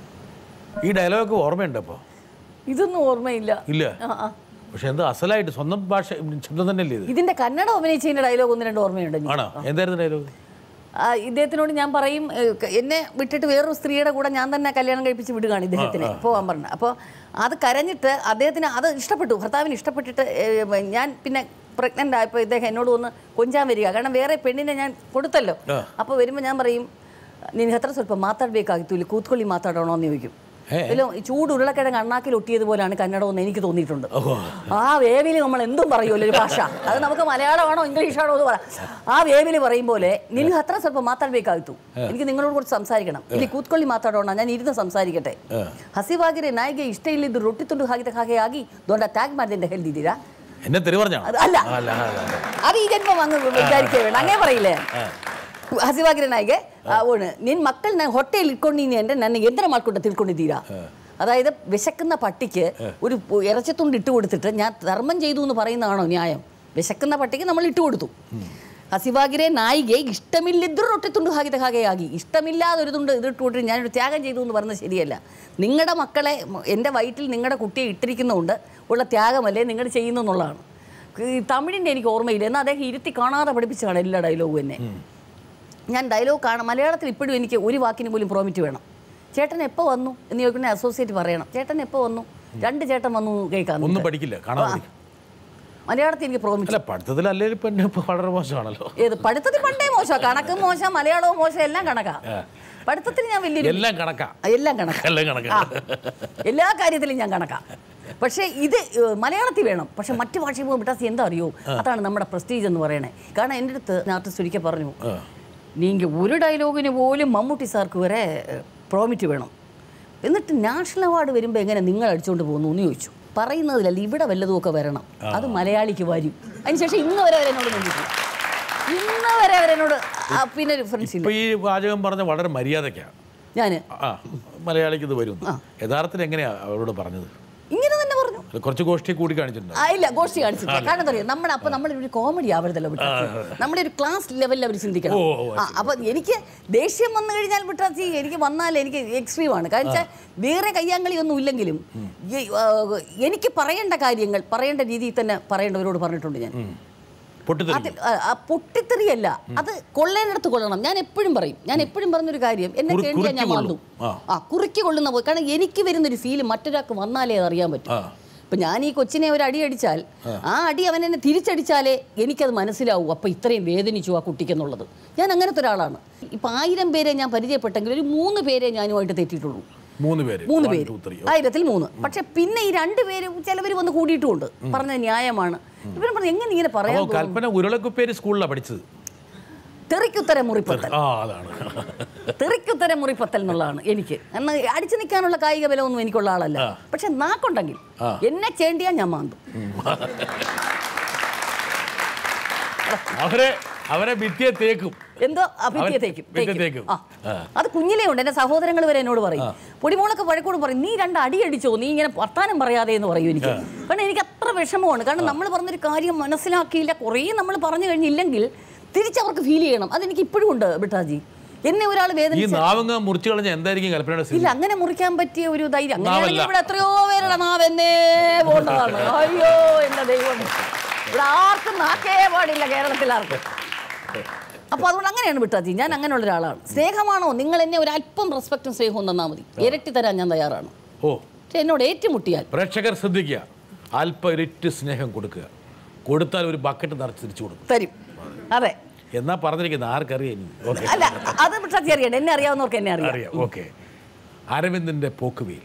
ഈ ഡയലോഗ് ഓർമ്മയുണ്ട്? അപ്പോൾ ഇതൊന്നും ഓർമ്മയില്ല. ഇല്ല. പക്ഷെ എന്താ അസലായിട്ട് സ്വന്തം ഭാഷ ശബ്ദം തന്നെയല്ലേ ഇത്? ഇതിന്റെ കന്നഡ അഭിനയിച്ചതിന്റെ ഡയലോഗ് ഒന്ന് രണ്ട് ഓർമ്മയുണ്ട്. ആണോ? എന്തായിരുന്നു ഡയലോഗ്? ഇദ്ദേഹത്തിനോട് ഞാൻ പറയും, എന്നെ വിട്ടിട്ട് വേറൊരു സ്ത്രീയുടെ കൂടെ ഞാൻ തന്നെ കല്യാണം കഴിപ്പിച്ച് വിടുകയാണ് ഇദ്ദേഹത്തിന് പോകാൻ പറഞ്ഞു. അപ്പോൾ അത് കരഞ്ഞിട്ട് അദ്ദേഹത്തിന് അത് ഇഷ്ടപ്പെട്ടു, ഭർത്താവിന് ഇഷ്ടപ്പെട്ടിട്ട് ഞാൻ പിന്നെ പ്രഗ്നൻ്റ് ആയപ്പോൾ ഇദ്ദേഹം എന്നോട് ഒന്ന് കൊഞ്ചാൻ വരിക. കാരണം വേറെ പെണ്ണിനെ ഞാൻ കൊടുത്തല്ലോ. അപ്പോൾ വരുമ്പോൾ ഞാൻ പറയും, നീನು ಹತ್ರ ಸ್ವಲ್ಪ ಮಾತಾಡಬೇಕಾಗಿತ್ತು, ಇಲ್ಲಿ ಕೂತ್ಕೊಳ್ಳಿ ಮಾತಾಡೋಣ എന്ന് ചോദിക്കും. ഇതിൽ ചൂട് ഉരുളക്കിഴങ്ങ് അണ്ണാക്കിൽ ഒട്ടിയതുപോലെയാണ് കന്നഡമെന്ന് എനിക്ക് തോന്നിയിട്ടുണ്ട്. ആ വേവിൽ നമ്മൾ എന്തും പറയുമല്ലോ ഒരു ഭാഷ, അത് നമുക്ക് മലയാളമാണോ ഇംഗ്ലീഷാണോ എന്ന് പറയാം. ആ വേവിൽ പറയും പോലെ നിനക്ക് അത്ര ಸ್ವಲ್ಪ ಮಾತಾಡಬೇಕಾಗಿತ್ತು, എനിക്ക് നിങ്ങളോട് കുറച്ച് സംസാരിക്കണം, ಇಲ್ಲಿ ಕೂತ್ಕೊಳ್ಳಿ ಮಾತಾಡೋಣ, ഞാൻ ഇരുന്ന് സംസാരിക്കട്ടെ. ಹಸಿವಾಗಿರೆ ನಾಯಿಗೆ ಇಷ್ಟ ಇಲ್ಲಿದ್ದು ರೊಟ್ಟಿ ತುಂಡು ಹಾಕಿದ ಹಾಗೆ ಆಗಿ ದೊಡ್ಡ ಟ್ಯಾಗ್ ಮಾಡಿದೆ ಹೇಳ್ದಿದ್ದೀರಾ? എന്നെ തെറി പറഞ്ഞോ? അല്ല, അത് ഈ ജന്മം അങ്ങ് വിചാരിക്കേ വേണ്ട, അങ്ങനെ പറയില്ലേ. ಹಸಿವಾಗಿರೆ ನಾಯಿಗೆ ಅವನು ನಿನ್ನ ಮಕ್ಕಳನ್ನ ಹೊಟ್ಟೆಯಲ್ಲಿ ಇಟ್ಕೊಂಡಿನಿ ಅಂದರೆ ನನಗೆ ಎಂತರ ಮಾಡ್ಕೊಂಡು ತಿಳ್ಕೊಂಡಿದ್ದೀರಾ? അതായത് വിശക്കുന്ന പട്ടിക്ക് ഒരു ഇറച്ചിത്തുണ്ട് ഇട്ട് കൊടുത്തിട്ട് ഞാൻ ധർമ്മം ചെയ്തു എന്ന് പറയുന്നതാണോ ന്യായം? വിശക്കുന്ന പട്ടിക്ക് നമ്മൾ ഇട്ട് കൊടുത്തു. ഹസിവാഗിരെ നായികെ ഇഷ്ടമില്ലിദ്രു റൊട്ടിത്തുണ്ട് ഹാകിത ഹാകയാകി, ഇഷ്ടമില്ലാതെ ഒരു തുണ്ട് ഇതിട്ട് കൊടുത്തിട്ട് ഞാനൊരു ത്യാഗം ചെയ്തു എന്ന് പറയുന്നത് ശരിയല്ല. നിങ്ങളുടെ മക്കളെ എൻ്റെ വയറ്റിൽ നിങ്ങളുടെ കുട്ടിയെ ഇട്ടിരിക്കുന്നതുകൊണ്ട് ഉള്ള ത്യാഗമല്ലേ നിങ്ങൾ ചെയ്യുന്നു എന്നുള്ളതാണ്. തമിഴിൻ്റെ എനിക്ക് ഓർമ്മയില്ല, എന്നാൽ അദ്ദേഹം ഇരുത്തി കാണാതെ പഠിപ്പിച്ചാണ് എല്ലാ ഡയലോഗും എന്നെ. ഞാൻ ഡയലോഗ് കാണാം മലയാളത്തിൽ ഇപ്പോഴും എനിക്ക് ഒരു വാക്കിന് പോലും പ്രോമിറ്റ് വേണം. ചേട്ടൻ എപ്പോൾ വന്നു എന്ന് ചോദിക്കണേ അസോസിയേറ്റ് പറയണം, ചേട്ടൻ എപ്പോൾ വന്നു, രണ്ട് ചേട്ടൻ വന്നു കേൾക്കാൻ ഒന്നും പഠിക്കില്ല. മലയാളത്തിൽ എനിക്ക് പ്രോമിറ്റ്. പഠിത്തത്തിൽ വളരെ മോശമാണല്ലോ. ഏത് പഠിത്തത്തിൽ പണ്ടേ മോശം, കണക്കും മോശം, മലയാളവും മോശം, എല്ലാം കണക്കാ. പഠിത്തത്തിൽ ഞാൻ വലിയൊരു എല്ലാം കണക്കാ, എല്ലാം കണക്കാ, എല്ലാ കാര്യത്തിലും ഞാൻ കണക്കാ. പക്ഷേ ഇത് മലയാളത്തിൽ വേണം. പക്ഷെ മറ്റു ഭാഷയിൽ പോകുമ്പോൾ വിട്ടാൽ എന്താ അറിയോ, അതാണ് നമ്മുടെ പ്രസ്റ്റീജ് എന്ന് പറയണേ. കാരണം എൻ്റെ അടുത്ത് ആർട്ടിസ്റ്റ് ഒരിക്കൽ പറഞ്ഞു, நீங்கள் ഒരു ഡയലോഗിന് പോലും മമ്മൂട്ടി സാർക്ക് വരെ പ്രോമിറ്റ് വേണം, എന്നിട്ട് നാഷണൽ അവാർഡ് വരുമ്പോൾ എങ്ങനെ നിങ്ങൾ അടിച്ചുകൊണ്ട് പോകുന്നു എന്ന് ചോദിച്ചു. പറയുന്നതിലല്ല, ഇവിടെ വല്ലതുമൊക്കെ വരണം, അത് മലയാളിക്ക് വരും. അതിനുശേഷം ഇന്ന് വരെ അവരെന്നോട് നോക്കിയിട്ടില്ല, ഇന്ന് വരെ അവരെന്നോട് പിന്നെ ഒരു ഫ്രണ്ട്സ് ഇല്ല. ഈ വാചകം പറഞ്ഞ വളരെ മര്യാദക്കാണ്. ഞാൻ മലയാളിക്ക് ഇത് വരും. യഥാർത്ഥത്തിൽ എങ്ങനെയാണ് അവരോട് പറഞ്ഞത്? ഇങ്ങനെ തന്നെ പറഞ്ഞു. കുറച്ച് ഗോഷ്ഠി കൂടി കാണിച്ചിട്ടുണ്ട്. ആ ഇല്ല, ഗോഷ്ഠി കാണിച്ചിട്ടില്ല. കാരണം എന്താ പറയുക, നമ്മുടെ അപ്പം നമ്മുടെ ഒരു കോമഡി ആവരുതല്ലോ വിട്ടാൽ, നമ്മുടെ ഒരു ക്ലാസ് ലെവലിൽ അവർ ചിന്തിക്കണം. ആ അപ്പം എനിക്ക് ദേഷ്യം വന്നു കഴിഞ്ഞാൽ വിട്ടാൽ എനിക്ക് വന്നാൽ എനിക്ക് എക്സ്ട്രീമാണ്. കാരണം വെച്ചാൽ വേറെ കയ്യാങ്കളിയൊന്നും ഇല്ലെങ്കിലും എനിക്ക് പറയേണ്ട കാര്യങ്ങൾ പറയേണ്ട രീതിയിൽ തന്നെ പറയേണ്ടവരോട് പറഞ്ഞിട്ടുണ്ട് ഞാൻ. അതിൽ പൊട്ടിത്തെറിയല്ല, അത് കൊള്ളേനടുത്ത് കൊള്ളണം. ഞാൻ എപ്പോഴും പറയും, ഞാൻ എപ്പോഴും പറഞ്ഞൊരു കാര്യം, എന്നെ കേണ്ടിയാൽ ഞാൻ വന്നു ആ കുറുക്കി കൊള്ളുന്ന പോയി. കാരണം എനിക്ക് വരുന്നൊരു ഫീല് മറ്റൊരാൾക്ക് വന്നാലേ അത് അറിയാൻ പറ്റും. ഇപ്പം ഞാൻ ഈ കൊച്ചിനെ ഒരു അടി അടിച്ചാൽ ആ അടി അവൻ എന്നെ തിരിച്ചടിച്ചാലേ എനിക്കത് മനസ്സിലാവൂ, അപ്പം ഇത്രയും വേദനിച്ചു ആ കുട്ടിക്കെന്നുള്ളത്. ഞാൻ അങ്ങനത്തെ ഒരാളാണ്. ഇപ്പം ആയിരം പേരെ ഞാൻ പരിചയപ്പെട്ടെങ്കിൽ ഒരു മൂന്ന് പേരെ ഞാനുമായിട്ട് തെറ്റിയിട്ടുള്ളൂ. മൂന്ന് പേര് മൂന്ന് പേര് ആയിരത്തിൽ മൂന്ന്. പക്ഷെ പിന്നെ ഈ രണ്ട് പേര് ചിലവർ വന്ന് കൂടിയിട്ടുമുണ്ട്, പറഞ്ഞ ന്യായമാണ്. ഇവരും പറഞ്ഞു എങ്ങനെ ഇങ്ങനെ പറയാം. കൽപ്പന ഉരുളക്കുപ്പേരി സ്കൂളിലാണ് പഠിച്ചത്. തെറിക്കുത്തര മുറിപ്പത്തൽ, തെറിക്കുത്തര മുറിപ്പത്തൽ എന്നുള്ളതാണ് എനിക്ക്. എന്നാൽ അടിച്ചു നിൽക്കാനുള്ള കായിക ബലമൊന്നും എനിക്കുള്ള ആളല്ല. പക്ഷെ നാക്കുണ്ടെങ്കിൽ എന്നെ ചേണ്ടിയാ ഞാൻ മാന്തും. അവരെ അവരെ ഭിത്തിയെ തേക്കും, എന്തോ ഭിത്തിയെ തേക്കും തേക്കും അത് കുഞ്ഞിലേ ഉണ്ട്. എൻ്റെ സഹോദരങ്ങൾ വരെ എന്നോട് പറയും, പൊടിമോളൊക്കെ വഴക്കോട് പറയും, നീ രണ്ട് അടി അടിച്ചോ, നീ ഇങ്ങനെ വർത്താനം പറയാതെ എന്ന് പറയും എനിക്ക്. കാരണം എനിക്ക് അത്ര വിഷമമാണ്. കാരണം നമ്മൾ പറഞ്ഞൊരു കാര്യം മനസ്സിലാക്കിയില്ല, കുറേ നമ്മൾ പറഞ്ഞു കഴിഞ്ഞില്ലെങ്കിൽ തിരിച്ചവർക്ക് ഫീൽ ചെയ്യണം. അതെനിക്ക് ഇപ്പോഴും ഉണ്ട് ബിട്ടാജി. എന്നെ ഒരാൾ വേദനിച്ചു ഇല്ല, അങ്ങനെ മുറിക്കാൻ പറ്റിയ ഒരു ധൈര്യം അങ്ങനെയാണെങ്കിൽ ഇവിടെ എത്രയോ പേരുടെ നാവെന്നേ പോകേണ്ടതാണ്. അയ്യോ എന്റെ ദൈവം, ഇവിടെ ആർക്കും നാക്കേ പാടില്ല കേരളത്തിൽ ആർക്കും. അപ്പോൾ അതുകൊണ്ട് അങ്ങനെയാണ് വിട്ടാജി. ഞാൻ അങ്ങനെയുള്ള ഒരാളാണ്. സ്നേഹമാണോ, നിങ്ങൾ എന്നെ ഒരു അല്പം റെസ്പെക്റ്റും സ്നേഹവും തന്നാൽ മതി, ഇരട്ടി തരാൻ ഞാൻ തയ്യാറാണ്. ഓ, പക്ഷെ എന്നോട് ഏറ്റുമുട്ടിയാൽ പ്രേക്ഷകർ ശ്രദ്ധിക്കുക, അല്പം ഇരട്ടി സ്നേഹം കൊടുക്കുക. കൊടുത്താൽ ഒരു ബക്കറ്റ് നിറച്ച് തിരിച്ചു കൊടുക്കും, തരും. അതെ, എന്നാ പറഞ്ഞിരിക്കുന്നത് ആർക്കറിയാം? അല്ല, അത് വിട്ടാജി അറിയണ്ട, എന്നെ അറിയാവുന്നവർക്ക് എന്നെ അറിയാം. ഓക്കെ. അരവിന്ദിൻ്റെ പോക്കുവീൽ,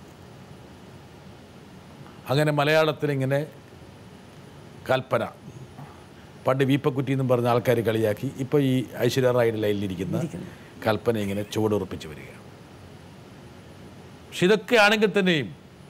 അങ്ങനെ മലയാളത്തിൽ ഇങ്ങനെ കൽപ്പന, പണ്ട് വീപ്പക്കുറ്റി എന്നും പറഞ്ഞ ആൾക്കാർ കളിയാക്കി, ഇപ്പോൾ ഈ ഐശ്വര്യ റായുടെ ലൈനിലിരിക്കുന്ന കൽപ്പന ഇങ്ങനെ ചുവടുറപ്പിച്ച് വരികയാണ്. പക്ഷെ ഇതൊക്കെ ആണെങ്കിൽ തന്നെയും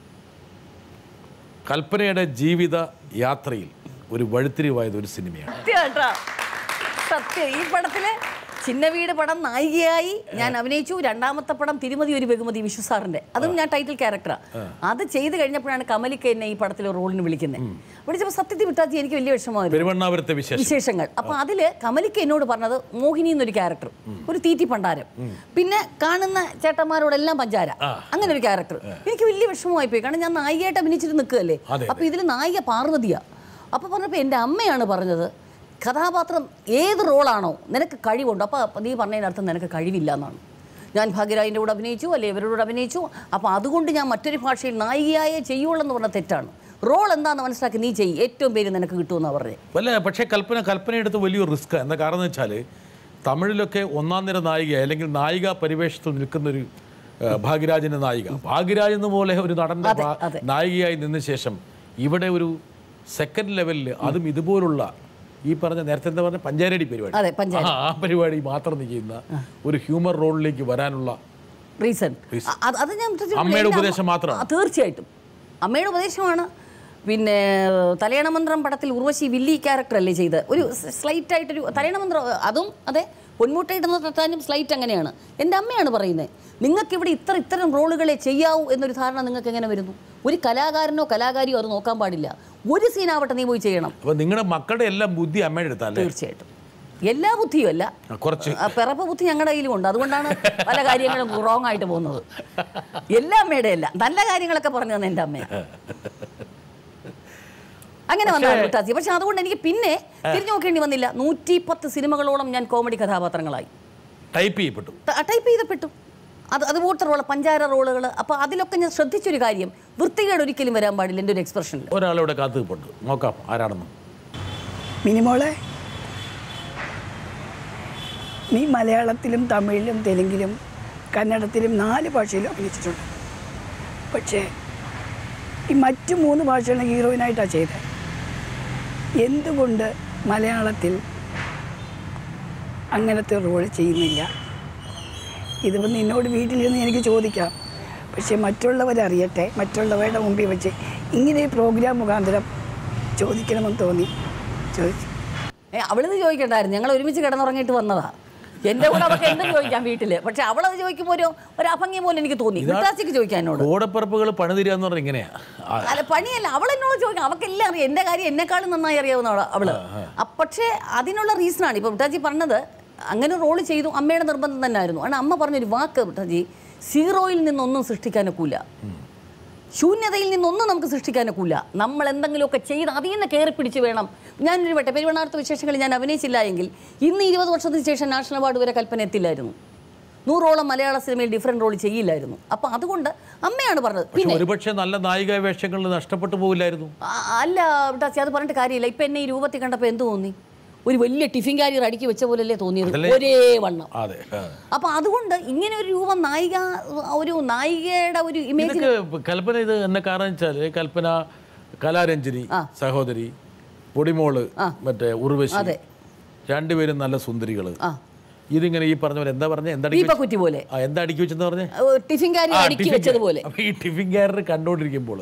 കൽപ്പനയുടെ ജീവിത യാത്രയിൽ ഒരു വഴിത്തിരിവായത് ഒരു സിനിമയാണ്. സത്യം. ഈ പടത്തില് ചിന്ന വീട് പടം നായികയായി ഞാൻ അഭിനയിച്ചു. രണ്ടാമത്തെ പടം തിരുമതി ഒരു ബഹുമതി വിഷു സാറിന്റെ, അതും ഞാൻ ടൈറ്റിൽ ക്യാരക്ടറാണ്. അത് ചെയ്ത് കഴിഞ്ഞപ്പോഴാണ് കമലിക്ക എന്നെ ഈ പടത്തിലെ റോളിന് വിളിക്കുന്നത്. വിളിച്ചപ്പോൾ സത്യത്തിൽ വിട്ടാജി എനിക്ക് വലിയ വിഷമമായിരുന്നു വിശേഷങ്ങൾ. അപ്പൊ അതില് കമലിക്ക എന്നോട് പറഞ്ഞത് മോഹിനി എന്നൊരു ക്യാരക്ടർ, ഒരു തീറ്റി പണ്ടാരം, പിന്നെ കാണുന്ന ചേട്ടന്മാരോടെല്ലാം പഞ്ചാര, അങ്ങനെ ഒരു ക്യാരക്ടർ. എനിക്ക് വലിയ വിഷമമായി പോയി, കാരണം ഞാൻ നായികയായിട്ട് അഭിനയിച്ചിട്ട് നിൽക്കുകയല്ലേ. അപ്പൊ ഇതിൽ നായിക പാർവതിയാ. അപ്പൊ പറഞ്ഞപ്പോൾ എൻ്റെ അമ്മയാണ് പറഞ്ഞത്, കഥാപാത്രം ഏത് റോളാണോ നിനക്ക് കഴിവുണ്ടോ, അപ്പോൾ നീ പറഞ്ഞതിനർത്ഥം നിനക്ക് കഴിവില്ല എന്നാണ്. ഞാൻ ഭാഗ്യരാജിൻ്റെ കൂടെ അഭിനയിച്ചു, അല്ലെ ഇവരുടെ കൂടെ അഭിനയിച്ചു, അപ്പോൾ അതുകൊണ്ട് ഞാൻ മറ്റൊരു ഭാഷയിൽ നായികയായേ ചെയ്യുള്ളൂ എന്ന് പറഞ്ഞ തെറ്റാണ്. റോൾ എന്താണെന്ന് മനസ്സിലാക്കി നീ ചെയ്യും, ഏറ്റവും പേര് നിനക്ക് കിട്ടുമെന്നാണ് പറഞ്ഞത്. അല്ല, പക്ഷേ കൽപ്പന കൽപ്പനയെടുത്ത് വലിയൊരു റിസ്ക്. എന്താ കാരണം എന്ന് വെച്ചാൽ തമിഴിലൊക്കെ ഒന്നാം നിര നായിക അല്ലെങ്കിൽ നായിക പരിവേഷത്തിൽ നിൽക്കുന്നൊരു ഭാഗ്യരാജിൻ്റെ നായിക, ഭാഗ്യരാജ് എന്ന പോലെ ഒരു നടൻ്റെ നായികയായി നിന്ന ശേഷം ഇവിടെ ഒരു സെക്കൻഡ് ലെവലിൽ, അതും ഇതുപോലുള്ള ഈ പറഞ്ഞ നേരത്തെ എന്താ പറഞ്ഞ പഞ്ചാരടി പരിപാടി, ആ പരിപാടി മാത്രം ചെയ്യുന്ന ഒരു ഹ്യൂമർ റോളിലേക്ക് വരാനുള്ള റീസൺ അത് ഞാൻ അമ്മയുടെ ഉപദേശം മാത്രമാണ്. തീർച്ചയായിട്ടും അമ്മയുടെ ഉപദേശമാണ്. പിന്നെ തലയണമന്ത്രം പടത്തിൽ ഉർവശി വില്ലി ക്യാരക്ടർ അല്ലേ ചെയ്ത്, ഒരു സ്ലൈറ്റ് ആയിട്ടൊരു തലയണമന്ത്രം, അതും അതെ പൊന്മുട്ടയിടുന്ന തട്ടാനും സ്ലൈറ്റ് അങ്ങനെയാണ്. എൻ്റെ അമ്മയാണ് പറയുന്നത്, നിങ്ങൾക്കിവിടെ ഇത്ര ഇത്തരം റോളുകളെ ചെയ്യാവൂ എന്നൊരു ധാരണ നിങ്ങൾക്ക് എങ്ങനെ വരുന്നു? ഒരു കലാകാരനോ കലാകാരിയോ അത് നോക്കാൻ പാടില്ല. ഒരു സീനാവട്ടെ നീ പോയി ചെയ്യണം. അപ്പോൾ നിങ്ങളുടെ മക്കളുടെ എല്ലാം ബുദ്ധി അമ്മയുടെ അടുത്തല്ലേ? തീർച്ചയായിട്ടും. എല്ലാ ബുദ്ധിയും അല്ല, കുറച്ച് പിറപ്പ് ബുദ്ധി ഞങ്ങളുടെ കയ്യിലും ഉണ്ട്. അതുകൊണ്ടാണ് പല കാര്യങ്ങളും റോങ് ആയിട്ട് പോകുന്നത്. എല്ലാ അമ്മയുടെ അല്ല, നല്ല കാര്യങ്ങളൊക്കെ പറഞ്ഞു തന്നെ എൻ്റെ അമ്മ അങ്ങനെ വന്നതാണ് ടാസി. പക്ഷെ അതുകൊണ്ട് എനിക്ക് പിന്നെ തിരിഞ്ഞു നോക്കേണ്ടി വന്നില്ല. നൂറ്റി പത്ത് സിനിമകളോളം ഞാൻ കോമഡി കഥാപാത്രങ്ങളായി ടൈപ്പ് ചെയ്യപ്പെട്ടു ടൈപ്പ് ചെയ്തപ്പെട്ടു അത് അതുപോലത്തെ റോള്, പഞ്ചാര റോളുകൾ. അപ്പോൾ അതിലൊക്കെ ഞാൻ ശ്രദ്ധിച്ചൊരു കാര്യം, വൃത്തികേട് ഒരിക്കലും വരാൻ പാടില്ല എൻ്റെ ഒരു എക്സ്പ്രഷനിൽ. ഒരാളിവിടെ കാത്തുപോണ്ട് നോക്കാം ആരാണെന്ന്. മിനിമോളെ, നീ മലയാളത്തിലും തമിഴിലും തെലുങ്കിലും കന്നഡത്തിലും നാല് ഭാഷയിലും അഭിനയിച്ചിട്ടുണ്ട്. പക്ഷേ ഈ മറ്റു മൂന്ന് ഭാഷകളിലും ഹീറോയിനായിട്ടാണ് ചെയ്തത്. എന്തുകൊണ്ട് മലയാളത്തിൽ അങ്ങനത്തെ റോൾ ചെയ്യുന്നില്ല? ഇതിപ്പോൾ നിന്നോട് വീട്ടിലിരുന്ന് എനിക്ക് ചോദിക്കാം, പക്ഷേ മറ്റുള്ളവരറിയട്ടെ, മറ്റുള്ളവരുടെ മുമ്പിൽ വെച്ച് ഇങ്ങനെ ഈ പ്രോഗ്രാം മുഖാന്തരം ചോദിക്കണമെന്ന് തോന്നി ചോദിച്ചു. ഏ അവളിത് ചോദിക്കണ്ടായിരുന്നു, ഞങ്ങൾ ഒരുമിച്ച് കിടന്നുറങ്ങിയിട്ട് വന്നതാ. എൻ്റെ കൂടെ അവർക്ക് എന്തും ചോദിക്കാം വീട്ടിൽ. പക്ഷെ അവളത് ചോദിക്കുമ്പോൾ ഒരു ഒരു അഭംഗി പോലെ എനിക്ക് തോന്നി വിട്ടാസിക്ക് ചോദിക്കാൻ എന്നോട്. കൂടപ്പറപ്പുകൾ പണി തരാന്ന് പറഞ്ഞാൽ ഇങ്ങനെയാ? അല്ല, പണിയല്ല, അവൾ എന്നോട് ചോദിക്കാം. അവൾക്കെല്ലാം അറിയാം, എൻ്റെ കാര്യം എന്നെക്കാളും നന്നായി അറിയാവുന്ന അവള്. പക്ഷേ അതിനുള്ള റീസണാണ് ഇപ്പോൾ വിട്ടാജി പറഞ്ഞത്. അങ്ങനെ റോള് ചെയ്തു, അമ്മയുടെ നിർബന്ധം തന്നെ ആയിരുന്നു. കാരണം അമ്മ പറഞ്ഞൊരു വാക്ക് വിട്ടാജി, സീറോയിൽ നിന്നൊന്നും സൃഷ്ടിക്കാനൊക്കില്ല, ശൂന്യതയിൽ നിന്നൊന്നും നമുക്ക് സൃഷ്ടിക്കാനൊക്കില്ല. നമ്മൾ എന്തെങ്കിലുമൊക്കെ ചെയ്ത് അതിൽ നിന്ന് കയറി പിടിച്ച് വേണം. ഞാനൊരു വട്ടെ പെരുവണ്ണാർത്ത വിശേഷങ്ങളിൽ ഞാൻ അഭിനയിച്ചില്ല എങ്കിൽ ഇന്ന് ഇരുപത് വർഷത്തിന് ശേഷം നാഷണൽ അവാർഡ് വരെ കൽപ്പന എത്തില്ലായിരുന്നു. നൂറോളം മലയാള സിനിമയിൽ ഡിഫറൻറ്റ് റോൾ ചെയ്യില്ലായിരുന്നു. അപ്പം അതുകൊണ്ട് അമ്മയാണ് പറഞ്ഞത്. പിന്നെ ഒരുപക്ഷെ നല്ല നായിക വേഷങ്ങളിൽ നഷ്ടപ്പെട്ടു പോകില്ലായിരുന്നു. അല്ല വിട്ടാച്ചി, അത് പറഞ്ഞിട്ട് കാര്യമില്ല. ഇപ്പം എന്നെ ഈ രൂപത്തിൽ കണ്ടപ്പോൾ എന്ത് തോന്നി? ഒരു വലിയ ടിഫിൻ കാരിയർ അടുക്കി വെച്ച പോലല്ലേ തോന്നിയത്, ഒരേ വണ്ണം. അപ്പൊ അതുകൊണ്ട് ഇങ്ങനെ ഒരു രൂപം നായിക, ഒരു നായികയുടെ ഒരു ഇമേജ്. കൽപ്പന ഇത് എന്നെ കാരണം വെച്ചാല് കൽപ്പന, കലാരഞ്ജനി സഹോദരി, പൊടിമോള്, മറ്റേ ഉർവശി, രണ്ടുപേരും നല്ല സുന്ദരികള്. ഇതിങ്ങനെ ഈ പറഞ്ഞ പോലെ എന്താ പറഞ്ഞ എന്താ പോലെ എന്താ അടുക്കി വെച്ചെന്ന് പറഞ്ഞ ടിഫിൻ കാരിയർ അടുക്കി വെച്ചതുപോലെ. ഈ ടിഫിൻ കാരിയർ കണ്ടോണ്ടിരിക്കുമ്പോൾ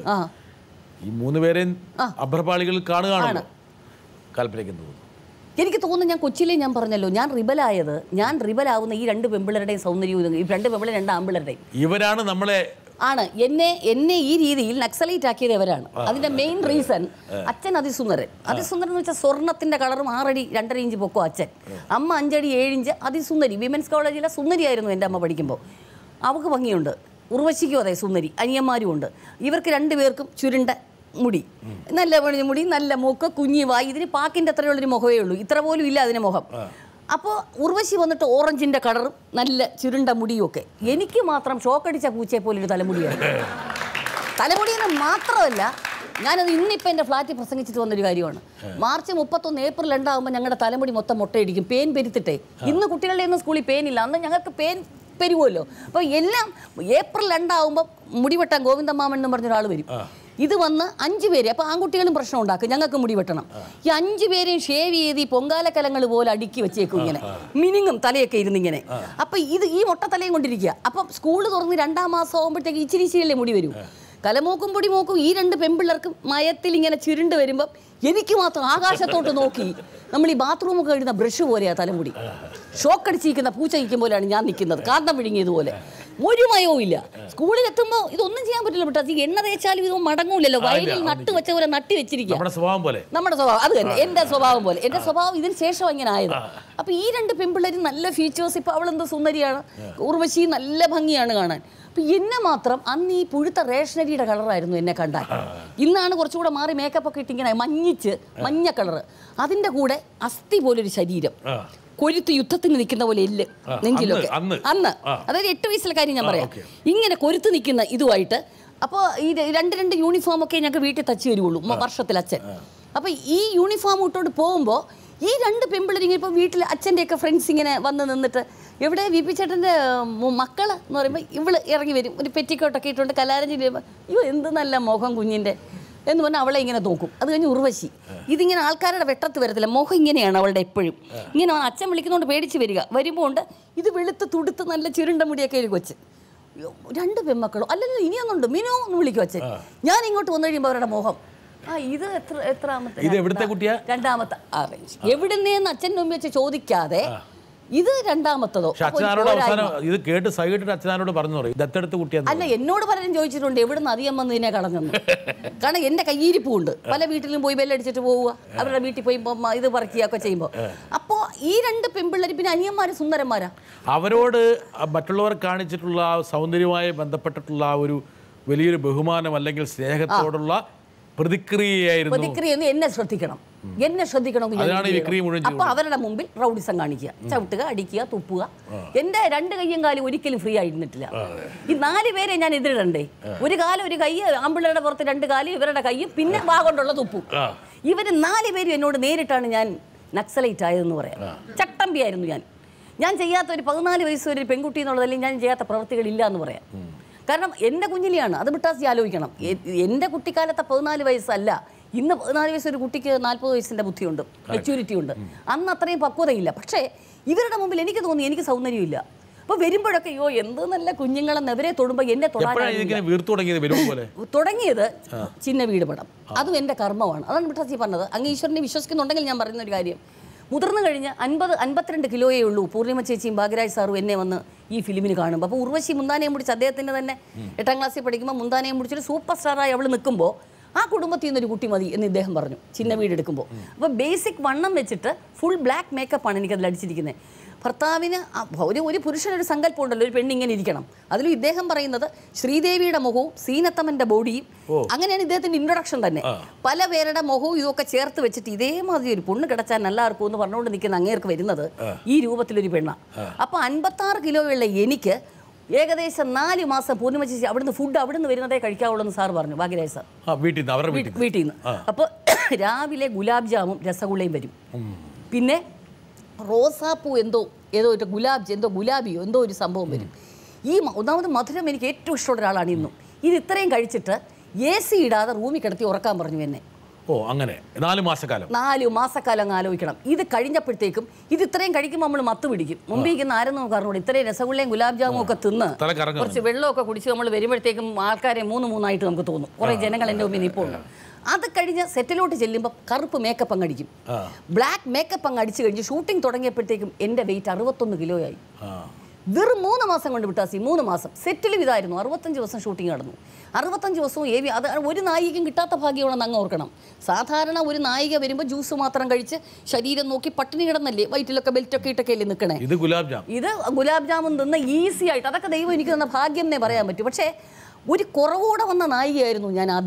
ഈ മൂന്ന് പേരെയും അഭ്രപാളികൾ കാണുകയാണല്ലോ. കൽപ്പനയ്ക്ക് തോന്നുന്നു, എനിക്ക് തോന്നുന്നു, ഞാൻ കൊച്ചിയിലേ ഞാൻ പറഞ്ഞല്ലോ, ഞാൻ റിബലായത്, ഞാൻ റിബലാവുന്ന ഈ രണ്ട് പെമ്പിളരുടെയും സൗന്ദര്യവും, ഈ രണ്ട് പെമ്പിളെ രണ്ട് ആമ്പിളരുടെയും ഇവരാണ് നമ്മളെ ആണ് എന്നെ എന്നെ ഈ രീതിയിൽ നക്സലൈറ്റ് ആക്കിയത് ഇവരാണ്. അതിന്റെ മെയിൻ റീസൺ, അച്ഛൻ അതിസുന്ദരൻ. അതിസുന്ദരൻ എന്ന് വെച്ചാൽ സ്വർണ്ണത്തിന്റെ കളറും ആറടി രണ്ടര ഇഞ്ച് പൊക്കോ അച്ഛൻ, അമ്മ അഞ്ചടി ഏഴിഞ്ച് അതിസുന്ദരി. വിമൻസ് കോളേജിലെ സുന്ദരിയായിരുന്നു എൻ്റെ അമ്മ പഠിക്കുമ്പോൾ. അവൾക്ക് ഭംഗിയുണ്ട്, ഉർവശിക്കും അതെ സുന്ദരി, അനിയന്മാരും ഉണ്ട്. ഇവർക്ക് രണ്ടുപേർക്കും ചുരുണ്ട മുടി, നല്ല മുടി, നല്ല മൂക്ക്, കുഞ്ഞി വായി. ഇതിന് പാക്കിൻ്റെ അത്രയുള്ളൊരു മുഖമേ ഉള്ളൂ, ഇത്ര പോലും ഇല്ല അതിന് മുഖം. അപ്പോൾ ഉർവശി വന്നിട്ട് ഓറഞ്ചിൻ്റെ കളറും നല്ല ചുരുണ്ട മുടിയും ഒക്കെ. എനിക്ക് മാത്രം ഷോക്കടിച്ച പൂച്ചയെ പോലെ ഒരു തലമുടിയാണ്. തലമുടിയെന്ന് മാത്രമല്ല, ഞാനത് ഇന്നിപ്പോൾ എൻ്റെ ഫ്ലാറ്റിൽ പ്രസംഗിച്ചിട്ട് വന്നൊരു കാര്യമാണ്. മാർച്ച് മുപ്പത്തൊന്ന് ഏപ്രിൽ രണ്ടാകുമ്പോൾ ഞങ്ങളുടെ തലമുടി മൊത്തം മുട്ടയടിക്കും, പേൻ പെരുത്തിട്ടേ. ഇന്ന് കുട്ടികളുടെ ഒന്നും സ്കൂളിൽ പേനില്ല, അന്ന് ഞങ്ങൾക്ക് പേൻ പെരുവുമല്ലോ. അപ്പോൾ എല്ലാം ഏപ്രിൽ രണ്ടാകുമ്പോൾ മുടി വെട്ടാൻ ഗോവിന്ദമാമൻ എന്ന് പറഞ്ഞൊരാൾ വരും. ഇത് വന്ന് അഞ്ച് പേര്, അപ്പോൾ ആൺകുട്ടികളും പ്രശ്നം ഉണ്ടാക്കും, ഞങ്ങൾക്ക് മുടി വെട്ടണം. ഈ അഞ്ച് പേരെയും ഷേവ് ചെയ്ത് ഈ പൊങ്കാലക്കലങ്ങൾ പോലെ അടുക്കി വെച്ചേക്കും, ഇങ്ങനെ മിനിങ്ങും തലയൊക്കെ ഇരുന്നിങ്ങനെ. അപ്പം ഇത് ഈ മൊട്ട തലയും കൊണ്ടിരിക്കുക. അപ്പം സ്കൂൾ തുറന്ന് രണ്ടാം മാസം ആകുമ്പോഴത്തേക്ക് ഇച്ചിരി ഇച്ചിരിയല്ലേ മുടി വരും. കലമോക്കും പൊടി മോക്കും ഈ രണ്ട് പെമ്പിള്ളേർക്കും മയത്തിൽ ഇങ്ങനെ ചുരുണ്ട് വരുമ്പം എനിക്ക് മാത്രം ആകാശത്തോട്ട് നോക്കി നമ്മൾ ഈ ബാത്റൂമൊക്കെ ഇടുന്ന ബ്രഷ് പോലെയാണ് തലമുടി. ഷോക്കടിച്ചിരിക്കുന്ന പൂച്ച നിൽക്കും പോലെയാണ് ഞാൻ നിൽക്കുന്നത്, കാന്തം വിഴുങ്ങിയതുപോലെ. ഒരു മയവും ഇല്ല. സ്കൂളിൽ എത്തുമ്പോൾ ഇതൊന്നും ചെയ്യാൻ പറ്റില്ല. ബിട്ടാ ഈ എണ്ണ തേച്ചാലും ഇതൊന്നും മടങ്ങൂലല്ലോ. വയലിൽ നട്ട് വെച്ച പോലെ നട്ടി വെച്ചിരിക്കുക. നമ്മുടെ സ്വഭാവം പോലെ, നമ്മുടെ സ്വഭാവം അത് തന്നെ, എൻ്റെ സ്വഭാവം പോലെ. എൻ്റെ സ്വഭാവം ഇതിന് ശേഷം ഇങ്ങനെ ആയത്. അപ്പോൾ ഈ രണ്ട് പെമ്പിള്ളേർ നല്ല ഫീച്ചേഴ്സ്. ഇപ്പോൾ അവളെന്ത് സുന്ദരിയാണ്, ഉർവശി നല്ല ഭംഗിയാണ് കാണാൻ. അപ്പം എന്നെ മാത്രം അന്ന് ഈ പുഴുത്ത റേഷനരിയുടെ കളറായിരുന്നു എന്നെ കണ്ടാൽ. ഇന്നാണ് കുറച്ചുകൂടെ മാറി മേക്കപ്പ് ഒക്കെ ഇട്ടിങ്ങനെ മഞ്ഞിച്ച് മഞ്ഞ കളറ്. അതിൻ്റെ കൂടെ അസ്ഥി പോലൊരു ശരീരം, കൊരുത്ത് യുദ്ധത്തിന് നിൽക്കുന്ന പോലെ എല്ല് നെഞ്ചിലൊക്കെ. അന്ന് അതായത് എട്ട് വയസ്സിലെ കാര്യം ഞാൻ പറയാം. ഇങ്ങനെ കൊരുത്ത് നിൽക്കുന്ന ഇതുമായിട്ട്. അപ്പോൾ ഈ രണ്ട് രണ്ട് യൂണിഫോമൊക്കെ ഞങ്ങൾക്ക് വീട്ടിൽ തച്ച് വരുള്ളൂ വർഷത്തിൽ അച്ഛൻ. അപ്പോൾ ഈ യൂണിഫോം ഇട്ടുകൊണ്ട് പോകുമ്പോൾ ഈ രണ്ട് പെമ്പിളരിങ്ങനെ ഇപ്പോൾ വീട്ടിൽ അച്ഛൻ്റെയൊക്കെ ഫ്രണ്ട്സ് ഇങ്ങനെ വന്ന് നിന്നിട്ട്, എവിടെ വി പി ചേട്ടൻ്റെ മക്കൾ എന്ന് പറയുമ്പോൾ ഇവള് ഇറങ്ങി വരും, ഒരു പെറ്റിക്കോട്ടൊക്കെ ഇട്ടുകൊണ്ട് കലാരഞ്ജി വരുമ്പോൾ അയ്യോ എന്ത് നല്ല മുഖം കുഞ്ഞിൻ്റെ എന്ന് പറഞ്ഞാൽ അവളെ ഇങ്ങനെ നോക്കും. അത് കഴിഞ്ഞ് ഉർവശി ഇതിങ്ങനെ ആൾക്കാരുടെ വെട്ടത്ത് വരത്തില്ല, മുഖം ഇങ്ങനെയാണ് അവളുടെ എപ്പോഴും. ഇങ്ങനെ അച്ഛൻ വിളിക്കുന്നതുകൊണ്ട് പേടിച്ച് വരിക. വരുമ്പോൾ ഉണ്ട് ഇത് വെളുത്ത് തുടുത്ത് നല്ല ചുരുണ്ട മുടിയൊക്കെ ഒരു കൊച്ച്. രണ്ട് പെമ്മക്കളോ അല്ലല്ലോ ഇനിയൊന്നുണ്ട് മിനോ എന്ന് വിളിക്കും അച്ഛൻ. ഞാൻ ഇങ്ങോട്ട് വന്നു കഴിയുമ്പോൾ അവരുടെ മുഖം ആ ഇത് എത്ര എത്രാമത്തെ രണ്ടാമത്തെ അറേഞ്ച് എവിടുന്നേന്ന് അച്ഛൻ്റെ മുമ്പ് വെച്ച് ചോദിക്കാതെ ഇത് രണ്ടാമത്തതോ. ഇത് കേട്ട് സൈഡിട്ട് അച്ഛനോട് പറഞ്ഞു ദത്തെടുത്ത് കുട്ടിയാണ്. അല്ല, എന്നോട് പലരും ചോദിച്ചിട്ടുണ്ട് എവിടുന്ന് അധികം വന്ന് ഇതിനെ കളഞ്ഞെന്ന്. കാരണം എൻ്റെ കയ്യിരിപ്പുണ്ട്. പല വീട്ടിലും പോയി ബെല്ലടിച്ചിട്ട് പോവുക, അവരുടെ വീട്ടിൽ പോയി ഇത് പറിക്കുകയൊക്കെ ചെയ്യുമ്പോൾ. അപ്പോൾ ഈ രണ്ട് പെൺപിള്ളേർ പിന്നെ അനിയന്മാര് സുന്ദരന്മാരാ. അവരോട് മറ്റുള്ളവർ കാണിച്ചിട്ടുള്ള സൗന്ദര്യവുമായി ബന്ധപ്പെട്ടിട്ടുള്ള ഒരു വലിയൊരു ബഹുമാനം അല്ലെങ്കിൽ സ്നേഹത്തോടുള്ള പ്രതിക്രിയയായിരുന്നു. പ്രതിക്രിയ എന്നെ ശ്രദ്ധിക്കണം, എന്നെ ശ്രദ്ധിക്കണം. അപ്പൊ അവരുടെ മുമ്പിൽ റൗഡിസം കാണിക്കുക, ചവിട്ടുക, അടിക്കുക, തുപ്പുക. എന്റെ രണ്ട് കയ്യും കാലും ഒരിക്കലും ഫ്രീ ആയിരുന്നിട്ടില്ല. ഈ നാല് പേരെ ഞാൻ എതിരിടണ്ടേ. ഒരു കാലം ഒരു കൈ, ആമ്പിള്ളേരുടെ പുറത്ത് രണ്ട് കാലും, ഇവരുടെ കൈയും, പിന്നെ വാ കൊണ്ടുള്ള തുപ്പും. ഇവര് നാല് പേരും എന്നോട് നേരിട്ടാണ് ഞാൻ നക്സലൈറ്റ് ആയതെന്ന് പറയാം. ചട്ടമ്പിയായിരുന്നു ഞാൻ. ഞാൻ ചെയ്യാത്ത ഒരു പതിനാല് വയസ്സ് ഒരു പെൺകുട്ടി എന്നുള്ളതല്ലെങ്കിൽ ഞാൻ ചെയ്യാത്ത പ്രവൃത്തികളില്ല എന്ന് പറയാം. കാരണം എൻ്റെ കുഞ്ഞിലെയാണ് അത്. ബിട്ടാസി ആലോചിക്കണം, എൻ്റെ കുട്ടിക്കാലത്തെ പതിനാല് വയസ്സല്ല ഇന്ന്. പതിനാല് വയസ്സ് ഒരു കുട്ടിക്ക് നാൽപ്പത് വയസ്സിൻ്റെ ബുദ്ധിയുണ്ട്, മെച്യൂരിറ്റി ഉണ്ട്. അന്ന് അത്രയും പക്വതയില്ല. പക്ഷേ ഇവരുടെ മുമ്പിൽ എനിക്ക് തോന്നി എനിക്ക് സൗന്ദര്യമില്ല. അപ്പോൾ വരുമ്പോഴൊക്കെ അയ്യോ എന്ത് നല്ല കുഞ്ഞുങ്ങളെന്ന് ഇവരെ തൊടുമ്പോൾ എന്നെ തുടങ്ങിയത് ചിന്ന വീട് പടം. അതും എൻ്റെ കർമ്മമാണ്. അതാണ് ബിട്ടാസി പറഞ്ഞത്. അങ്ങ് ഈശ്വരനെ വിശ്വസിക്കുന്നുണ്ടെങ്കിൽ ഞാൻ പറയുന്ന ഒരു കാര്യം, മുതിർന്നു കഴിഞ്ഞ് അൻപത് അൻപത്തിരണ്ട് കിലോയേ ഉള്ളൂ പൂർണിമ ചേച്ചിയും ഭാഗ്യരാജ് സാറും എന്നെ വന്ന് ഈ ഫിലിമിന് കാണുമ്പോൾ. അപ്പോൾ ഉർവശി മുന്താനയും മുടിച്ച് അദ്ദേഹത്തിൻ്റെ തന്നെ എട്ടാം ക്ലാസ്സിൽ പഠിക്കുമ്പോൾ മുന്താനയും മുടിച്ചൊരു സൂപ്പർ സ്റ്റാറായി അവൾ നിൽക്കുമ്പോൾ ആ കുടുംബത്തിൽ നിന്നൊരു കുട്ടി മതി എന്ന് ഇദ്ദേഹം പറഞ്ഞു ചിന്ന വീട് എടുക്കുമ്പോൾ. അപ്പോൾ ബേസിക് വണ്ണം വെച്ചിട്ട് ഫുൾ ബ്ലാക്ക് മേക്കപ്പാണ് എനിക്കതിൽ അടിച്ചിരിക്കുന്നത്. ഭർത്താവിന് ഒരു ഒരു പുരുഷനൊരു സങ്കല്പം ഉണ്ടല്ലോ, ഒരു പെണ്ണിങ്ങനെ ഇരിക്കണം. അതിലും ഇദ്ദേഹം പറയുന്നത് ശ്രീദേവിയുടെ മുഖവും സീനത്തമ്മൻ്റെ ബോഡിയും, അങ്ങനെയാണ് ഇദ്ദേഹത്തിൻ്റെ ഇൻട്രൊഡക്ഷൻ തന്നെ. പല പേരുടെ മുഖവും ഇതൊക്കെ ചേർത്ത് വെച്ചിട്ട് ഇതേമാതിരി ഒരു പൊണ്ണ് കിടച്ചാൽ എല്ലാവർക്കും എന്ന് പറഞ്ഞുകൊണ്ട് നിൽക്കുന്ന അങ്ങേർക്ക് വരുന്നത് ഈ രൂപത്തിലൊരു പെണ്ണ. അപ്പോൾ അൻപത്താറ് കിലോയുള്ള എനിക്ക് ഏകദേശം നാല് മാസം പൂർണ്ണിമ ചേച്ചി അവിടുന്ന് ഫുഡ് അവിടുന്ന് വരുന്നതേ കഴിക്കാവുള്ളൂ എന്ന് സാർ പറഞ്ഞു, ഭാഗ്യരാജ് സാർ വീട്ടിൽ നിന്ന്. അപ്പോൾ രാവിലെ ഗുലാബ് ജാമും രസഗുളയും വരും, പിന്നെ റോസാപ്പൂ എന്തോ ഏതോ ഒരു ഗുലാബ് എന്തോ ഗുലാബിയോ എന്തോ ഒരു സംഭവം വരും. ഈ ഒന്നാമത് മധുരം എനിക്ക് ഏറ്റവും ഇഷ്ടമുള്ള ഒരാളാണ് ഇന്നും. ഇത് ഇത്രയും കഴിച്ചിട്ട് എ സി ഇടാതെ റൂമിൽ കിടത്തി ഉറക്കാൻ പറഞ്ഞു എന്നെ. ഓ അങ്ങനെ നാല് മാസക്കാലം നാല് മാസക്കാലം അങ്ങ് ആലോചിക്കണം. ഇത് കഴിഞ്ഞപ്പോഴത്തേക്കും ഇത് ഇത്രയും കഴിക്കുമ്പോൾ നമ്മൾ മത്ത് പിടിക്കും. മുമ്പിരിക്കുന്ന ആരെന്ന് പറഞ്ഞോട് ഇത്രയും രസഗുളയും ഗുലാബ് ജാമും ഒക്കെ തിന്ന് കുറച്ച് വെള്ളമൊക്കെ കുടിച്ച് നമ്മൾ വരുമ്പോഴത്തേക്കും ആൾക്കാരെ മൂന്ന് മൂന്നായിട്ട് നമുക്ക് തോന്നും. കുറേ ജനങ്ങൾ എൻ്റെ മുമ്പിൽ ഇപ്പോൾ ഉണ്ട്. അത് കഴിഞ്ഞ് സെറ്റിലോട്ട് ചെല്ലുമ്പോൾ കറുപ്പ് മേക്കപ്പ് അങ്ങ് അടിക്കും. ബ്ലാക്ക് മേക്കപ്പ് അങ്ങ് അടിച്ചു കഴിഞ്ഞ് ഷൂട്ടിംഗ് തുടങ്ങിയപ്പോഴത്തേക്കും എൻ്റെ വെയിറ്റ് അറുപത്തൊന്ന് കിലോയായി. വെറും മൂന്ന് മാസം കൊണ്ട് വിട്ടാസി, മൂന്ന് മാസം സെറ്റിലും ഇതായിരുന്നു. അറുപത്തഞ്ച് ദിവസം ഷൂട്ടിംഗ് നടന്നു. അറുപത്തഞ്ച് ദിവസവും ഏവി അത് ഒരു നായികയും കിട്ടാത്ത ഭാഗ്യമാണെന്ന് അങ്ങ് ഓർക്കണം. സാധാരണ ഒരു നായിക വരുമ്പോൾ ജ്യൂസ് മാത്രം കഴിച്ച് ശരീരം നോക്കി പട്ടിണി കിടന്നല്ലേ വയറ്റിലൊക്കെ ബെൽറ്റൊക്കെ ഇട്ടൊക്കെ അല്ലേ നിൽക്കണേ. ഇത് ഗുലാബ് ജാം ഇത് ഗുലാബ് ജാമുൻ തിന്ന് ഈസി ആയിട്ട്, അതൊക്കെ ദൈവം എനിക്ക് തന്ന ഭാഗ്യം എന്നേ പറയാൻ പറ്റും. പക്ഷേ ഒരു കുറവോടെ വന്ന നായികയായിരുന്നു ഞാൻ ആദ്യമേ.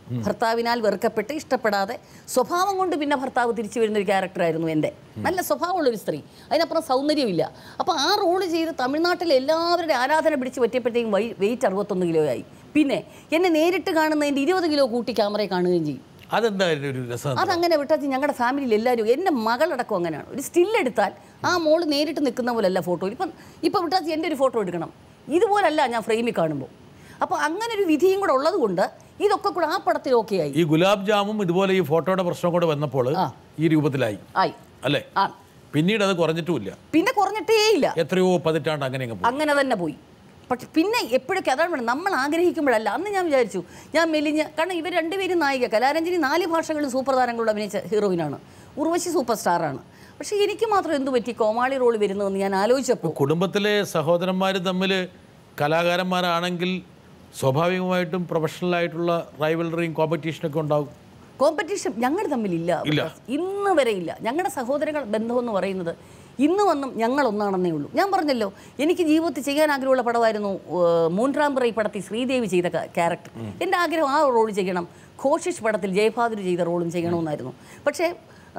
ഭർത്താവിനാൽ വെറുക്കപ്പെട്ട് ഇഷ്ടപ്പെടാതെ സ്വഭാവം കൊണ്ട് പിന്നെ ഭർത്താവ് തിരിച്ചു വരുന്നൊരു ക്യാരക്ടറായിരുന്നു എൻ്റെ. നല്ല സ്വഭാവമുള്ളൊരു സ്ത്രീ, അതിനപ്പുറം സൗന്ദര്യമില്ല. അപ്പോൾ ആ റോള് ചെയ്ത് തമിഴ്നാട്ടിലെ എല്ലാവരുടെ ആരാധന പിടിച്ച് പറ്റിയപ്പോഴത്തേക്കും വൈ വെയിറ്റ് അറുപത്തൊന്ന് കിലോ ആയി. പിന്നെ എന്നെ നേരിട്ട് കാണുന്നതിൻ്റെ ഇരുപത് കിലോ കൂട്ടി ക്യാമറയിൽ കാണുകയും ചെയ്യും. അതെന്തായാലും ഒരു രസം. അതങ്ങനെ വിട്ടാൽ ഞങ്ങളുടെ ഫാമിലിയിൽ എല്ലാവരും, എൻ്റെ മകളടക്കം അങ്ങനെയാണ്. ഒരു സ്റ്റില്ലെടുത്താൽ ആ മോള് നേരിട്ട് നിൽക്കുന്ന പോലെയല്ല ഫോട്ടോയിൽ. ഇപ്പം ഇപ്പം വിട്ടാൽ എൻ്റെ ഒരു ഫോട്ടോ എടുക്കണം, ഇതുപോലല്ല ഞാൻ ഫ്രെയിമിൽ കാണുമ്പോൾ. അപ്പോൾ അങ്ങനെ ഒരു വിധിയും കൂടെ ഉള്ളത് കൊണ്ട് ഇതൊക്കെ കൂടെ ആ പടത്തിൽ ഓക്കെ ആയി. ഈ ഗുലാബ് ജാമും ഇതുപോലെ ഈ ഫോട്ടോയുടെ പ്രശ്നം കൂടെ വന്നപ്പോൾ ഈ രൂപത്തിലായി ആയി അല്ലേ? പിന്നീട് അത് കുറഞ്ഞിട്ടുമില്ല. പിന്നെ കുറഞ്ഞിട്ടേ ഇല്ല, എത്രയോ പതിറ്റാണ്ട് അങ്ങനെ അങ്ങനെ തന്നെ പോയി. പക്ഷെ പിന്നെ എപ്പോഴൊക്കെ അതാണ് നമ്മൾ ആഗ്രഹിക്കുമ്പോഴല്ല. അന്ന് ഞാൻ വിചാരിച്ചു ഞാൻ മെലിഞ്ഞ്, കാരണം ഇവർ രണ്ടുപേരും നായിക. കലാരഞ്ജനി നാല് ഭാഷകളിൽ സൂപ്പർ താരങ്ങളോട് അഭിനയിച്ച ഹീറോയിനാണ്, ഉർവശി സൂപ്പർ സ്റ്റാറാണ്. പക്ഷേ എനിക്ക് മാത്രം എന്ത് പറ്റി കോമാളി റോൾ വരുന്നതെന്ന് ഞാൻ ആലോചിച്ചപ്പോൾ, കുടുംബത്തിലെ സഹോദരന്മാർ തമ്മിൽ കലാകാരന്മാരാണെങ്കിൽ സ്വാഭാവികമായിട്ടും പ്രൊഫഷണലായിട്ടുള്ള റൈവലറിയും കോമ്പറ്റീഷനൊക്കെ ഉണ്ടാവും. കോമ്പറ്റീഷൻ ഞങ്ങൾ തമ്മിലില്ല, ഇന്ന് വരെ ഇല്ല. ഞങ്ങളുടെ സഹോദരങ്ങൾ ബന്ധമെന്ന് പറയുന്നത് ഇന്ന് വന്നും ഞങ്ങൾ ഒന്നാണെന്നേ ഉള്ളൂ. ഞാൻ പറഞ്ഞല്ലോ, എനിക്ക് ജീവിതത്തിൽ ചെയ്യാൻ ആഗ്രഹമുള്ള പടമായിരുന്നു മൂൻറാംബറ ഈ പടത്തിൽ ശ്രീദേവി ചെയ്ത ക്യാരക്ടർ. എൻ്റെ ആഗ്രഹം ആ റോൾ ചെയ്യണം. ഘോഷിഷ് പടത്തിൽ ജയഭാദുരി ചെയ്ത റോളും ചെയ്യണമെന്നായിരുന്നു. പക്ഷേ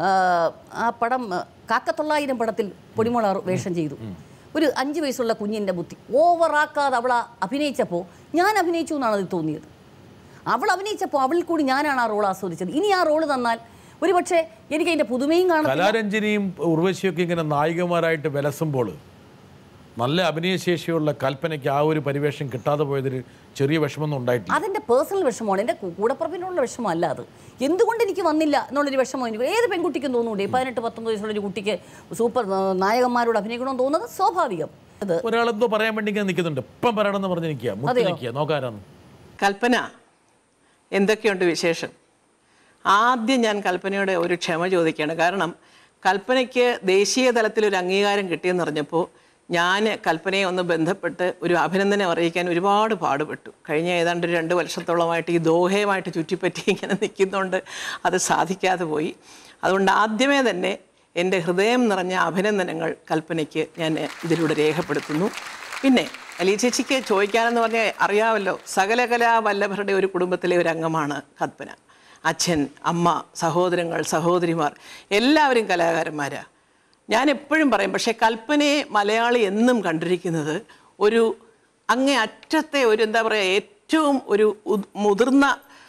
ആ പടം കാക്കത്തൊള്ളായിരം പടത്തിൽ പൊടിമോള വേഷം ചെയ്തു. ഒരു അഞ്ച് വയസ്സുള്ള കുഞ്ഞിൻ്റെ ബുദ്ധി ഓവറാക്കാതെ അവൾ അഭിനയിച്ചപ്പോൾ ഞാൻ അഭിനയിച്ചു എന്നാണ് അത് തോന്നിയത്. അവൾ അഭിനയിച്ചപ്പോൾ അവളിൽ കൂടി ഞാനാണ് ആ റോൾ ആസ്വദിച്ചത്. ഇനി ആ റോള് തന്നാൽ ഒരു പക്ഷേ എനിക്ക് അതിൻ്റെ പുതുമയും കാണാം. കലാരഞ്ജനിയും ഉർവശിയൊക്കെ ഇങ്ങനെ നായികമാരായിട്ട് വിലസുമ്പോൾ നല്ല അഭിനയശേഷിയുള്ള കൽപ്പനയ്ക്ക് ആ ഒരു പരിവേഷം കിട്ടാതെ പോയതൊരു ചെറിയ വിഷമമൊന്നും ഉണ്ടായിട്ടില്ല. അതെൻ്റെ പേഴ്സണൽ വിഷമമാണ്, എൻ്റെ കൂടപ്പുറപ്പിനുള്ള വിഷമമല്ല അത്. എന്തുകൊണ്ട് എനിക്ക് വന്നില്ല എന്നുള്ളൊരു വിഷമം എനിക്ക് ഏത് പെൺകുട്ടിക്കും തോന്നുന്നുണ്ട്. പതിനെട്ട് പത്തൊമ്പത് വയസ്സുള്ള ഒരു കുട്ടിക്ക് സൂപ്പർ നായകന്മാരോട് അഭിനയിക്കണമെന്ന് തോന്നുന്നത് സ്വാഭാവികം. അത് ഒരാളെന്തോ പറയാൻ വേണ്ടി ഇങ്ങനെ നിൽക്കുന്നുണ്ട്, ഇപ്പം പറയണമെന്ന് പറഞ്ഞ് നിൽക്കുക, മുട്ടി നിൽക്കുക, നോക്കാരാന്ന്. കൽപ്പന, എന്തൊക്കെയുണ്ട് വിശേഷം? ആദ്യം ഞാൻ കൽപ്പനയുടെ ഒരു ക്ഷമ ചോദിക്കുകയാണ്. കാരണം കൽപ്പനയ്ക്ക് ദേശീയ തലത്തിൽ ഒരു അംഗീകാരം കിട്ടിയെന്ന് പറഞ്ഞപ്പോൾ ഞാൻ കൽപ്പനയെ ഒന്ന് ബന്ധപ്പെട്ട് ഒരു അഭിനന്ദനം അറിയിക്കാൻ ഒരുപാട് പാടുപെട്ടു. കഴിഞ്ഞ ഏതാണ്ട് രണ്ട് വർഷത്തോളമായിട്ട് ഈ ദോഹയുമായിട്ട് ചുറ്റിപ്പറ്റി ഇങ്ങനെ നിൽക്കുന്നുണ്ട്, അത് സാധിക്കാതെ പോയി. അതുകൊണ്ട് ആദ്യമേ തന്നെ എൻ്റെ ഹൃദയം നിറഞ്ഞ അഭിനന്ദനങ്ങൾ കൽപ്പനയ്ക്ക് ഞാൻ ഇതിലൂടെ രേഖപ്പെടുത്തുന്നു. പിന്നെ അലി ചേച്ചിക്ക് ചോദിക്കാനെന്ന് പറഞ്ഞാൽ അറിയാമല്ലോ, സകലകലാ വല്ലഭരുടെ ഒരു കുടുംബത്തിലെ ഒരു അംഗമാണ് കൽപ്പന. അച്ഛൻ, അമ്മ, സഹോദരങ്ങൾ, സഹോദരിമാർ എല്ലാവരും കലാകാരന്മാരാണ്. ഞാൻ എപ്പോഴും പറയും, പക്ഷേ കൽപ്പനയെ മലയാളി എന്നും കണ്ടിരിക്കുന്നത് ഒരു അങ്ങേ അറ്റത്തെ ഒരു എന്താ പറയുക ഏറ്റവും ഒരു മുതിർന്ന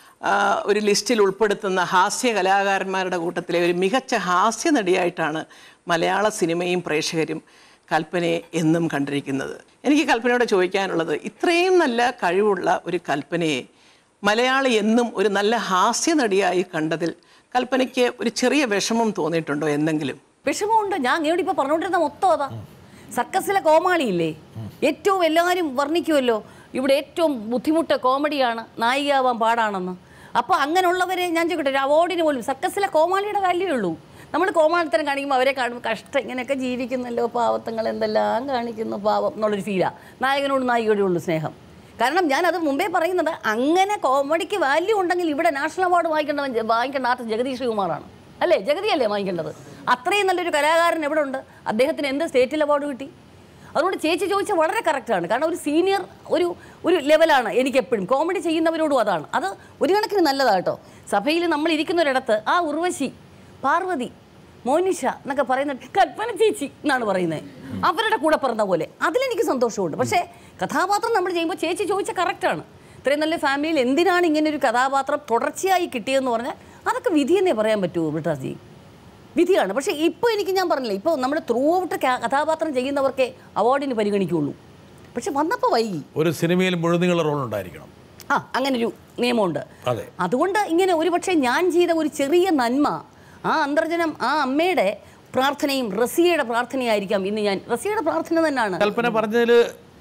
ഒരു ലിസ്റ്റിൽ ഉൾപ്പെടുത്തുന്ന ഹാസ്യ കലാകാരന്മാരുടെ കൂട്ടത്തിലെ ഒരു മികച്ച ഹാസ്യ നടിയായിട്ടാണ് മലയാള സിനിമയും പ്രേക്ഷകരും കൽപ്പനയെ എന്നും കണ്ടിരിക്കുന്നത്. എനിക്ക് കൽപ്പനയോട് ചോദിക്കാനുള്ളത്, ഇത്രയും നല്ല കഴിവുള്ള ഒരു കൽപ്പനയെ മലയാളി എന്നും ഒരു നല്ല ഹാസ്യ നടിയായി കണ്ടതിൽ കൽപ്പനയ്ക്ക് ഒരു ചെറിയ വിഷമം തോന്നിയിട്ടുണ്ടോ എന്തെങ്കിലും? വിഷമമുണ്ട്. ഞാൻ അങ്ങോട്ട് ഇപ്പോൾ പറഞ്ഞുകൊണ്ടിരുന്ന മൊത്തം അതാ. സർക്കസിലെ കോമാളിയില്ലേ, ഏറ്റവും എല്ലാവരും വർണ്ണിക്കുമല്ലോ ഇവിടെ ഏറ്റവും ബുദ്ധിമുട്ട് കോമഡിയാണ്, നായികയാവാൻ പാടാണെന്ന്. അപ്പോൾ അങ്ങനെയുള്ളവരെ ഞാൻ ചോദിക്കട്ടെ, ഒരു അവാർഡിന് പോലും സർക്കസിലെ കോമാളിയുടെ വാല്യൂ ഉള്ളൂ. നമ്മൾ കോമാളിത്തരം കാണിക്കുമ്പോൾ അവരെ കാണുമ്പോൾ കഷ്ടം, ഇങ്ങനെയൊക്കെ ജീവിക്കുന്നല്ലോ പാവത്തങ്ങൾ, എന്തെല്ലാം കാണിക്കുന്നു പാവം എന്നുള്ളൊരു ഫീലാണ്. നായകനോട് നായികയോടെ ഉള്ളൂ സ്നേഹം. കാരണം ഞാനത് മുമ്പേ പറയുന്നത്, അങ്ങനെ കോമഡിക്ക് വാല്യൂ ഉണ്ടെങ്കിൽ ഇവിടെ നാഷണൽ അവാർഡ് വാങ്ങിക്കേണ്ടവൻ വാങ്ങിക്കേണ്ട ആർട്ടിസ്റ്റ് ജഗദീഷ് ശ്രീകുമാറാണ് അല്ലേ? ജഗതിയല്ലേ വാങ്ങിക്കേണ്ടത്? അത്രയും നല്ലൊരു കലാകാരൻ എവിടെ ഉണ്ട്? അദ്ദേഹത്തിന് എന്ത് സ്റ്റേറ്റിൽ അവാർഡ് കിട്ടി? അതുകൊണ്ട് ചേച്ചി ചോദിച്ചാൽ വളരെ കറക്റ്റാണ്. കാരണം ഒരു സീനിയർ ഒരു ഒരു ലെവലാണ് എനിക്കെപ്പോഴും കോമഡി ചെയ്യുന്നവരോടും അതാണ്. അത് ഒരു കണക്കിന് നല്ലതാണ് കേട്ടോ. സഭയിൽ നമ്മൾ ഇരിക്കുന്നൊരിടത്ത് ആ ഉർവശി, പാർവതി, മോനിഷ എന്നൊക്കെ പറയുന്നത് കൽപ്പന ചേച്ചി എന്നാണ് പറയുന്നത്, അവരുടെ കൂടെ പറഞ്ഞ പോലെ. അതിലെനിക്ക് സന്തോഷമുണ്ട്. പക്ഷേ കഥാപാത്രം നമ്മൾ ചെയ്യുമ്പോൾ ചേച്ചി ചോദിച്ചാൽ കറക്റ്റാണ്. ഇത്രയും നല്ല ഫാമിലിയിൽ എന്തിനാണ് ഇങ്ങനെ ഒരു കഥാപാത്രം തുടർച്ചയായി കിട്ടിയതെന്ന് പറഞ്ഞാൽ അതൊക്കെ വിധിയെന്നേ പറയാൻ പറ്റുമോ ബ്രിട്ടാസ് ജി? വിധിയാണ്. പക്ഷേ ഇപ്പോൾ എനിക്ക് ഞാൻ പറഞ്ഞില്ല, ഇപ്പോൾ നമ്മൾ ത്രൂ ഔട്ട് കഥാപാത്രം ചെയ്യുന്നവർക്കേ അവാർഡിന് പരിഗണിക്കുകയുള്ളൂ. പക്ഷെ വന്നപ്പോൾ വൈകി. ഒരു സിനിമയിൽ മുഴുനീള റോൾ ഉണ്ടായിരിക്കണം, ആ അങ്ങനൊരു നിയമമുണ്ട്. അതുകൊണ്ട് ഇങ്ങനെ ഒരു പക്ഷേ ഞാൻ ചെയ്ത ഒരു ചെറിയ നന്മ, ആ അന്തർജനം, ആ അമ്മയുടെ പ്രാർത്ഥനയും റസിയയുടെ പ്രാർത്ഥനയായിരിക്കാം ഇന്ന് ഞാൻ. റസിയയുടെ പ്രാർത്ഥന തന്നെയാണ്. കൽപ്പന പറഞ്ഞതിൽ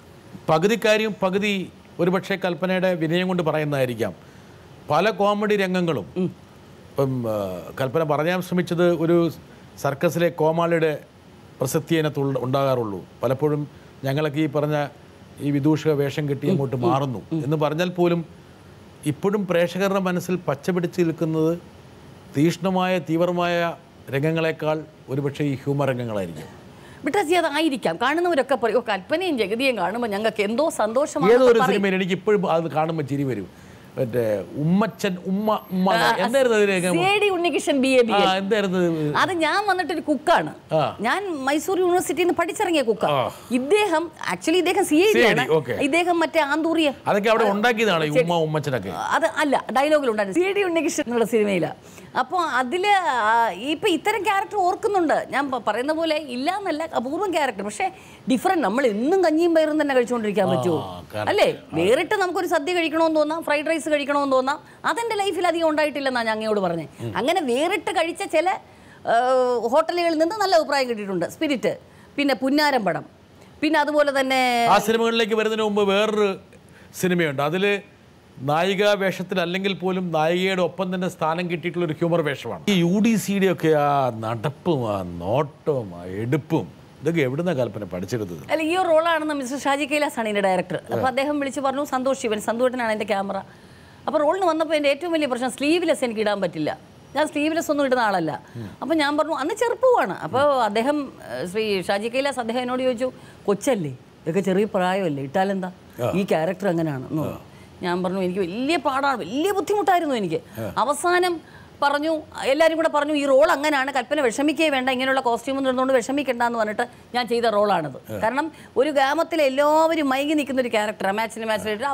പകുതി കാര്യം പകുതി ഒരു പക്ഷേ കൽപ്പനയുടെ വിനയം കൊണ്ട് പറയുന്നതായിരിക്കാം. പല കോമഡി രംഗങ്ങളും ഇപ്പം കൽപ്പന പറയാൻ ശ്രമിച്ചത് ഒരു സർക്കസിലെ കോമാളിയുടെ പ്രസക്തി അതിനകത്ത് ഉണ്ടാകാറുള്ളൂ. പലപ്പോഴും ഞങ്ങളൊക്കെ ഈ പറഞ്ഞ ഈ വിദൂഷക വേഷം കെട്ടി അങ്ങോട്ട് മാറുന്നു എന്ന് പറഞ്ഞാൽ പോലും ഇപ്പോഴും പ്രേക്ഷകരുടെ മനസ്സിൽ പച്ച പിടിച്ച് നിൽക്കുന്നത് തീക്ഷ്ണമായ തീവ്രമായ രംഗങ്ങളെക്കാൾ ഒരുപക്ഷെ ഈ ഹ്യൂമർ രംഗങ്ങളായിരിക്കും. ബ്രിട്ടാസ് ജി അതായിരിക്കാം. കാണുന്നവരൊക്കെ പറയും കൽപ്പനയും ജഗതിയും കാണുമ്പോൾ ഞങ്ങൾക്ക് എന്തോ സന്തോഷമാണ്. ഏതോ ഒരു സിനിമയിൽ എനിക്ക് ഇപ്പോഴും അത് കാണുമ്പോൾ ചിരി വരും. മറ്റേ ഉമ്മച്ചൻ ഉമ്മ ഉമ്മ എന്തായിരുന്നു ഉണ്ണികൃഷ്ണൻ ബി എ ബി എന്തായിരുന്നു അത് ഞാൻ വന്നിട്ടൊരു കുക്കാണ്. ഞാൻ മൈസൂർ യൂണിവേഴ്സിറ്റിയിൽ നിന്ന് പഠിച്ചിറങ്ങിയ കുക്കാണ്. ഇദ്ദേഹം ആക്ച്വലി ഇദ്ദേഹം സി ഐ ഡി ആണ്. ഇദ്ദേഹം മറ്റേ ആന്തൂറിയ അതൊക്കെ അവിടെ ഉണ്ടാക്കിയതാണ് ഉമ്മ ഉമ്മച്ചനൊക്കെ. അത് അല്ല, ഡയലോഗിലുണ്ടായിരുന്നു സി ഡി ഉണ്ണികൃഷ്ണൻ എന്നുള്ള സിനിമയിലാണ്. അപ്പോൾ അതിൽ ഇപ്പം ഇത്തരം ക്യാരക്ടർ ഓർക്കുന്നുണ്ട്. ഞാൻ പറയുന്ന പോലെ ഇല്ല എന്നല്ല, അപൂർവം ക്യാരക്ടർ. പക്ഷേ ഡിഫറെൻറ്റ്. നമ്മൾ എന്നും കഞ്ഞിയും പയറും തന്നെ കഴിച്ചുകൊണ്ടിരിക്കാൻ പറ്റുമോ? അല്ലേ? വേറിട്ട് നമുക്കൊരു സദ്യ കഴിക്കണമെന്ന് തോന്നാം, ഫ്രൈഡ് റൈസ് കഴിക്കണമെന്ന് തോന്നാം. അതെൻ്റെ ലൈഫിൽ അധികം ഉണ്ടായിട്ടില്ലെന്നാണ് ഞാൻ അങ്ങയോട് പറഞ്ഞത്. അങ്ങനെ വേറിട്ട് കഴിച്ച ചില ഹോട്ടലുകളിൽ നിന്ന് നല്ല അഭിപ്രായം കിട്ടിയിട്ടുണ്ട്. സ്പിരിറ്റ്, പിന്നെ പുന്നാരം പടം, പിന്നെ അതുപോലെ തന്നെ ആ സിനിമകളിലേക്ക് വരുന്നതിന് മുമ്പ് വേറൊരു സിനിമയുണ്ട്. അതിൽ നായിക വേഷത്തിൽ അല്ലെങ്കിൽ പോലും നായികയുടെ ഒപ്പം തന്നെ സ്ഥാനം കിട്ടിയിട്ടുള്ള ഒരു ഹ്യൂമർ വേഷമാണ്. ഈ യു ഡി സിയുടെ ഒക്കെ ആ നടപ്പും ആ നോട്ടവും ആ എടുപ്പും ഇതൊക്കെ എവിടുന്ന കൽപ്പന പഠിച്ചെടുത്തത്? അല്ല, ഈ ഒരു റോളാണെന്ന് മിസ്റ്റർ ഷാജി കൈലാസ് ആണ് എൻ്റെ ഡയറക്ടർ. അപ്പോൾ അദ്ദേഹം വിളിച്ച് പറഞ്ഞു സന്തോഷ് ശിവൻ, സന്തോഷനാണ് എൻ്റെ ക്യാമറ. അപ്പോൾ റോളിന് വന്നപ്പോൾ എൻ്റെ ഏറ്റവും വലിയ പ്രശ്നം സ്ലീവ്ലെസ് എനിക്ക് ഇടാൻ പറ്റില്ല. ഞാൻ സ്ലീവ്ലെസ് ഒന്നും ഇടുന്ന ആളല്ല. അപ്പോൾ ഞാൻ പറഞ്ഞു അന്ന് ചെറുപ്പമാണ്. അപ്പോൾ അദ്ദേഹം ശ്രീ ഷാജി കൈലാസ് അദ്ദേഹം എന്നോട് ചോദിച്ചു, കൊച്ചല്ലേ, ഇതൊക്കെ ചെറിയ പ്രായമല്ലേ, ഇട്ടാലെന്താ, ഈ ക്യാരക്ടർ അങ്ങനെയാണ്. ഞാൻ പറഞ്ഞു എനിക്ക് വലിയ പാടാണ്, വലിയ ബുദ്ധിമുട്ടായിരുന്നു എനിക്ക്. അവസാനം പറഞ്ഞു, എല്ലാവരും കൂടെ പറഞ്ഞു ഈ റോൾ അങ്ങനെയാണ്, കൽപ്പന വിഷമിക്കേ വേണ്ട, ഇങ്ങനെയുള്ള കോസ്റ്റ്യൂം ഇടുന്നതുകൊണ്ട് വിഷമിക്കണ്ടെന്ന് പറഞ്ഞിട്ട് ഞാൻ ചെയ്ത റോളാണത്. കാരണം ഒരു ഗ്രാമത്തിലെ എല്ലാവരും മയങ്ങി നിൽക്കുന്ന ഒരു ക്യാരക്ടർ, മാച്ചിന് മാച്ചിനായിട്ട്.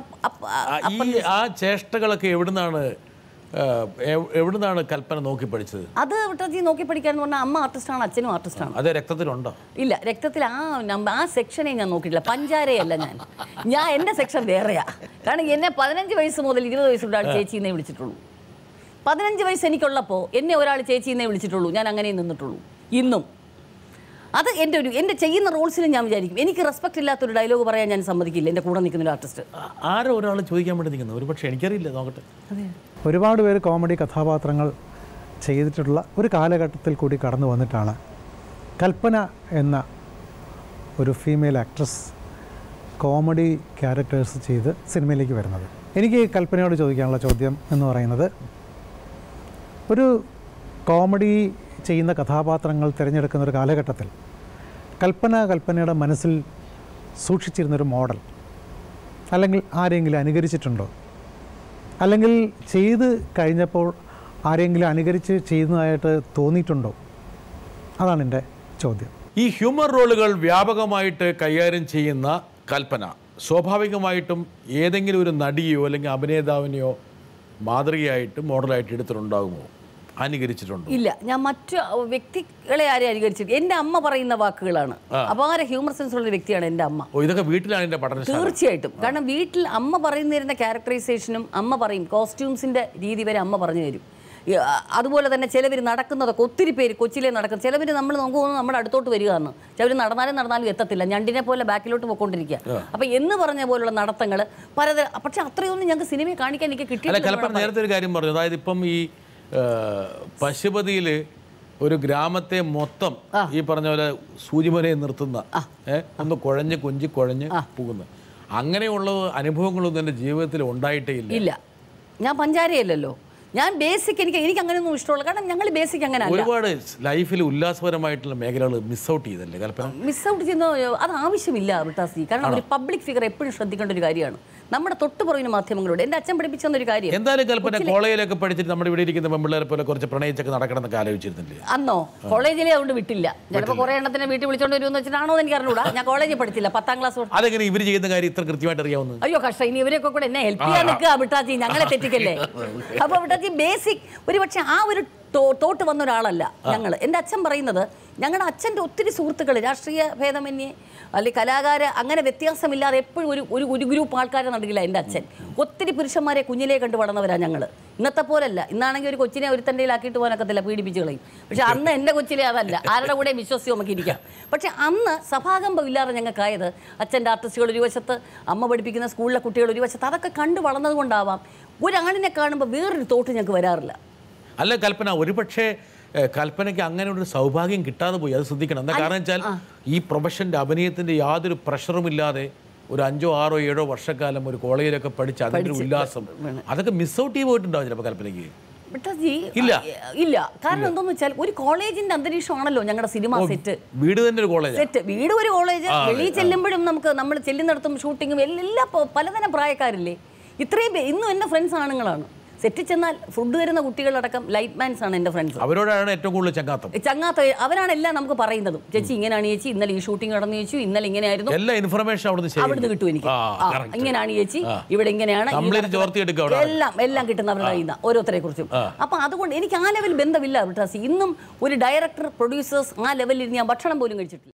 ആ ചേഷ്ടകളൊക്കെ എവിടുന്നാണ് എവിടുന്നാണ് കൽപ്പന നോക്കി പഠിച്ചത്? അത് വിട്ടജി നോക്കി പഠിക്കാന്ന് പറഞ്ഞാൽ അമ്മ ആർട്ടിസ്റ്റാണ്, അച്ഛനും ആർട്ടിസ്റ്റാണ്. അത് രക്തത്തിലുണ്ടോ? ഇല്ല, രക്തത്തിൽ ആ ആ സെക്ഷനെ ഞാൻ നോക്കിയിട്ടില്ല. പഞ്ചാരയല്ല ഞാൻ ഞാൻ എൻ്റെ സെക്ഷൻ വേറെയാ. കാരണം എന്നെ പതിനഞ്ച് വയസ്സ് മുതൽ ഇരുപത് വയസ്സുള്ള ചേച്ചിന്നേ വിളിച്ചിട്ടുള്ളൂ. പതിനഞ്ച് വയസ്സ് എനിക്കുള്ളപ്പോൾ എന്നെ ഒരാൾ ചേച്ചിന്നേ വിളിച്ചിട്ടുള്ളൂ. ഞാൻ അങ്ങനെ നിന്നിട്ടുള്ളൂ ഇന്നും. അത് എൻ്റെ ഒരു എൻ്റെ ചെയ്യുന്ന റോൾസിലും ഞാൻ വിചാരിക്കും എനിക്ക് റെസ്പെക്ട് ഇല്ലാത്തൊരു ഡയലോഗ് പറയാൻ ഞാൻ സമ്മതിക്കില്ല എൻ്റെ കൂടെ നിൽക്കുന്ന ഒരു ആർട്ടിസ്റ്റ്. ആരോ ഒരാൾ ചോദിക്കാൻ വേണ്ടി നിൽക്കുന്നത് ഒരു പക്ഷേ എനിക്കറിയില്ല, നോക്കട്ടെ. ഒരുപാട് പേര് കോമഡി കഥാപാത്രങ്ങൾ ചെയ്തിട്ടുള്ള ഒരു കാലഘട്ടത്തിൽ കൂടി കടന്നു വന്നിട്ടാണ് കൽപ്പന എന്ന ഒരു ഫീമെയിൽ ആക്ട്രസ് കോമഡി ക്യാരക്ടേഴ്സ് ചെയ്ത് സിനിമയിലേക്ക് വരുന്നത്. എനിക്ക് കൽപ്പനയോട് ചോദിക്കാനുള്ള ചോദ്യം എന്ന് പറയുന്നത്, ഒരു കോമഡി ചെയ്യുന്ന കഥാപാത്രങ്ങൾ തിരഞ്ഞെടുക്കുന്ന ഒരു കാലഘട്ടത്തിൽ കൽപ്പന കൽപ്പനയുടെ മനസ്സിൽ സൂക്ഷിച്ചിരുന്നൊരു മോഡൽ അല്ലെങ്കിൽ ആരെങ്കിലും അനുകരിച്ചിട്ടുണ്ടോ? അല്ലെങ്കിൽ ചെയ്ത് കഴിഞ്ഞപ്പോൾ ആരെങ്കിലും അനുകരിച്ച് ചെയ്യുന്നതായിട്ട് തോന്നിയിട്ടുണ്ടോ? അതാണ് എൻ്റെ ചോദ്യം. ഈ ഹ്യൂമർ റോളുകൾ വ്യാപകമായിട്ട് കൈകാര്യം ചെയ്യുന്ന കൽപ്പന സ്വാഭാവികമായിട്ടും ഏതെങ്കിലും ഒരു നടിയോ അല്ലെങ്കിൽ അഭിനേതാവിനെയോ മാതൃകയായിട്ട് മോഡലായിട്ട് എടുത്തിട്ടുണ്ടാകുമോ? അനുകരിച്ചിട്ടുണ്ടോ? ഇല്ല, ഞാൻ മറ്റു വ്യക്തികളെ ആരെയും അനുകരിച്ചിട്ട് എൻ്റെ അമ്മ പറയുന്ന വാക്കുകളാണ്. അപാര ഹ്യൂമർ സെൻസ് ഉള്ള വ്യക്തിയാണ് എൻ്റെ അമ്മ. ഇതൊക്കെ വീട്ടിലാണ് എൻ്റെ പഠനം. തീർച്ചയായിട്ടും. കാരണം വീട്ടിൽ അമ്മ പറയുന്നിരുന്ന ക്യാരക്ടറൈസേഷനും അമ്മ പറയും, കോസ്റ്റ്യൂംസിൻ്റെ രീതി വരെ അമ്മ പറഞ്ഞു തരും. അതുപോലെ തന്നെ ചിലവർ നടക്കുന്നതൊക്കെ ഒത്തിരി പേര് കൊച്ചിയിലേ നടക്കും. ചിലവർ നമ്മൾ നമുക്ക് തോന്നുന്നു നമ്മുടെ അടുത്തോട്ട് വരിക എന്ന്. ചിലവർ നടന്നാലും നടന്നാലും എത്തത്തില്ല, ഞണ്ടിനെ പോലെ ബാക്കിലോട്ട് പോയിക്കൊണ്ടിരിക്കുക. അപ്പം എന്ന് പറഞ്ഞ പോലുള്ള നടത്തങ്ങൾ പലതരം. പക്ഷെ അത്രയൊന്നും ഞങ്ങൾക്ക് സിനിമയെ കാണിക്കാൻ എനിക്ക് കിട്ടിയില്ല. നേരത്തെ ഒരു കാര്യം പറഞ്ഞു, അതായത് ഇപ്പം ഈ പശുപതിയിൽ ഒരു ഗ്രാമത്തെ മൊത്തം ഈ പറഞ്ഞ പോലെ സൂചിമനയെ നിർത്തുന്ന ഒന്ന് കുഴഞ്ഞ് കൊഞ്ചി കുഴഞ്ഞ് പോകുന്നു, അങ്ങനെയുള്ള അനുഭവങ്ങളൊന്നും എൻ്റെ ജീവിതത്തിൽ ഉണ്ടായിട്ടേ ഇല്ല. ഇല്ല, ഞാൻ പഞ്ചാരയല്ലല്ലോ. ഞാൻ ബേസിക് എനിക്ക് എനിക്ക് അങ്ങനെയൊന്നും ഇഷ്ടമുള്ള, കാരണം ഞങ്ങൾ ബേസിക് അങ്ങനെ ഒരുപാട് ലൈഫിൽ ഉല്ലാസപരമായിട്ടുള്ള മേഖലകൾ മിസ് ഔട്ട് ചെയ്തല്ലേ കൽപ്പന? മിസ് ഔട്ട് ചെയ്യുന്ന അത് ആവശ്യമില്ല ബ്രിട്ടാസ്. കാരണം ഒരു പബ്ലിക് ഫിഗർ എപ്പോഴും ശ്രദ്ധിക്കേണ്ട ഒരു കാര്യമാണ്. നമ്മുടെ തൊട്ടുപുറകിന് മാധ്യമങ്ങളോട് എൻ്റെ അച്ഛൻ പഠിപ്പിച്ച ഒരു കാര്യം. എന്തായാലും കൽപ്പന കോളേജിലൊക്കെ പഠിച്ചിട്ട് നമ്മുടെ ഇവിടെ ഇരിക്കുന്ന പെൺപിള്ളേരെ പോലെ കുറച്ച് പ്രണയിച്ചൊക്കെ നടക്കണം എന്നൊക്കെ ആലോചിച്ചിരുന്നില്ലേ? അന്നോ കോളേജിലെ അതുകൊണ്ട് വിട്ടില്ല. ചിലപ്പോൾ കുറെ എണ്ണത്തിനെ വീട്ടിൽ വിളിച്ചോണ്ട് വരുമെന്ന് വെച്ചിട്ടാണോ എനിക്ക് അറിഞ്ഞൂടാ. ഞാൻ കോളേജിൽ പഠിച്ചില്ല, പത്താം ക്ലാസ്. അതെങ്ങനെ ഇവർ ചെയ്യുന്ന കാര്യം ഇത്ര കൃത്യമായിട്ട് അറിയാവുന്നത്? അയ്യോ കഷ്ടം, ഇനി ഇവരൊക്കെ കൂടെ എന്നെ ഹെൽപ്പ് ചെയ്യാൻ നിൽക്കുക ബിട്ടാജി, ഞങ്ങളെ തെറ്റിക്കല്ലേ. അപ്പോൾ ബിട്ടാജി ബേസിക് ഒരു പക്ഷേ ആ ഒരു തോട്ട് വന്ന ഒരാളല്ല ഞങ്ങൾ. എൻ്റെ അച്ഛൻ പറയുന്നത്, ഞങ്ങളുടെ അച്ഛൻ്റെ ഒത്തിരി സുഹൃത്തുക്കൾ രാഷ്ട്രീയ ഭേദമന്യേ അല്ലെങ്കിൽ കലാകാര അങ്ങനെ വ്യത്യാസമില്ലാതെ എപ്പോഴും ഒരു ഒരു ഒരു ഗ്രൂപ്പ് ആൾക്കാരെ നടുകില്ല എൻ്റെ അച്ഛൻ. ഒത്തിരി പുരുഷന്മാരെ കുഞ്ഞിലേ കണ്ടു വളർന്നവരാണ് ഞങ്ങൾ. ഇന്നത്തെ പോലല്ല. ഇന്നാണെങ്കിൽ ഒരു കൊച്ചിനെ ഒരു തണ്ടയിലാക്കിയിട്ട് പോകാനൊക്കത്തില്ല, പീഡിപ്പിച്ച് കളയും. പക്ഷെ അന്ന് എൻ്റെ കൊച്ചിലെ അതല്ല, ആരുടെ കൂടെ വിശ്വസിച്ച് നമുക്ക് ഇരിക്കാം. പക്ഷെ അന്ന് സഭാകമ്പം ഇല്ലാതെ ഞങ്ങൾക്കായത് അച്ഛൻ്റെ ആർട്ടിസ്റ്റുകൾ ഒരു വശത്ത്, അമ്മ പഠിപ്പിക്കുന്ന സ്കൂളിലെ കുട്ടികൾ ഒരു വശത്ത്, അതൊക്കെ കണ്ടു വളർന്നത് കൊണ്ടാവാം ഒരാളിനെ കാണുമ്പോൾ വേറൊരു തോട്ട് ഞങ്ങൾക്ക് വരാറില്ല. അല്ല കൽപ്പന, ഒരുപക്ഷെ കൽപ്പനയ്ക്ക് അങ്ങനെ ഒരു സൗഭാഗ്യം കിട്ടാതെ പോയി. അത് ശ്രദ്ധിക്കണം. എന്താ കാരണം വെച്ചാൽ ഈ പ്രൊഫഷൻ്റെ അഭിനയത്തിൻ്റെ യാതൊരു പ്രഷറും ഇല്ലാതെ ഒരു അഞ്ചോ ആറോ ഏഴോ വർഷക്കാലം ഒരു കോളേജിലൊക്കെ പഠിച്ച് അതിൻ്റെ ഒരു ഉല്ലാസം അതൊക്കെ മിസ് ഔട്ട് ചെയ്ത് പോയിട്ടുണ്ടാവും ചിലപ്പോൾ കൽപ്പനയ്ക്ക്. ഇല്ല ഇല്ല കാരണം എന്താന്ന് വെച്ചാൽ ഒരു കോളേജിന്റെ അന്തരീക്ഷമാണല്ലോ ഞങ്ങളുടെ സിനിമ സെറ്റ്. വീട് തന്നെ ഒരു കോളേജ് സെറ്റ് വീട് ഒരു കോളേജ്. വെളിയിൽ ചെല്ലുമ്പോഴും നമുക്ക് നമ്മൾ ചെല്ലുന്നിടത്തും ഷൂട്ടിങ്ങും എല്ലാം പലതരം പ്രായക്കാരില്ലേ. ഇത്രയും ഇന്നും എൻ്റെ ഫ്രണ്ട്സ് ആണുങ്ങളാണ്. സെറ്റിൽ ചെന്നാൽ ഫുഡ് തരുന്ന കുട്ടികളടക്കം ലൈറ്റ് മാൻസ് ആണ് എൻ്റെ ഫ്രണ്ട്സ്. അവരോടാണ് ഏറ്റവും കൂടുതൽ ചങ്ങാത്തം. ചങ്ങാത്ത അവരാണ് എല്ലാം നമുക്ക് പറയുന്നതും. ചേച്ചി ഇങ്ങനെയാണ് ചേച്ചി, ഇന്നലെ ഈ ഷൂട്ടിംഗ് നടന്നു ചേച്ചി, ഇന്നലെ ഇങ്ങനെയായിരുന്നു, എല്ലാ ഇൻഫർമേഷൻ അവിടുന്ന് കിട്ടും എനിക്ക്. ഇങ്ങനെയാണ് ചേച്ചി, ഇവിടെ ഇങ്ങനെയാണ്, എല്ലാം എല്ലാം കിട്ടുന്ന അവരുടെ കഴിയുന്ന ഓരോരുത്തരെ കുറിച്ചും. അപ്പൊ അതുകൊണ്ട് എനിക്ക് ആ ലെവൽ ബന്ധമില്ല ബ്രിട്ടാസ്. ഇന്നും ഒരു ഡയറക്ടർ, പ്രൊഡ്യൂസേഴ്സ് ആ ലെവലിൽ ഞാൻ ഭക്ഷണം പോലും കഴിച്ചിട്ടില്ല.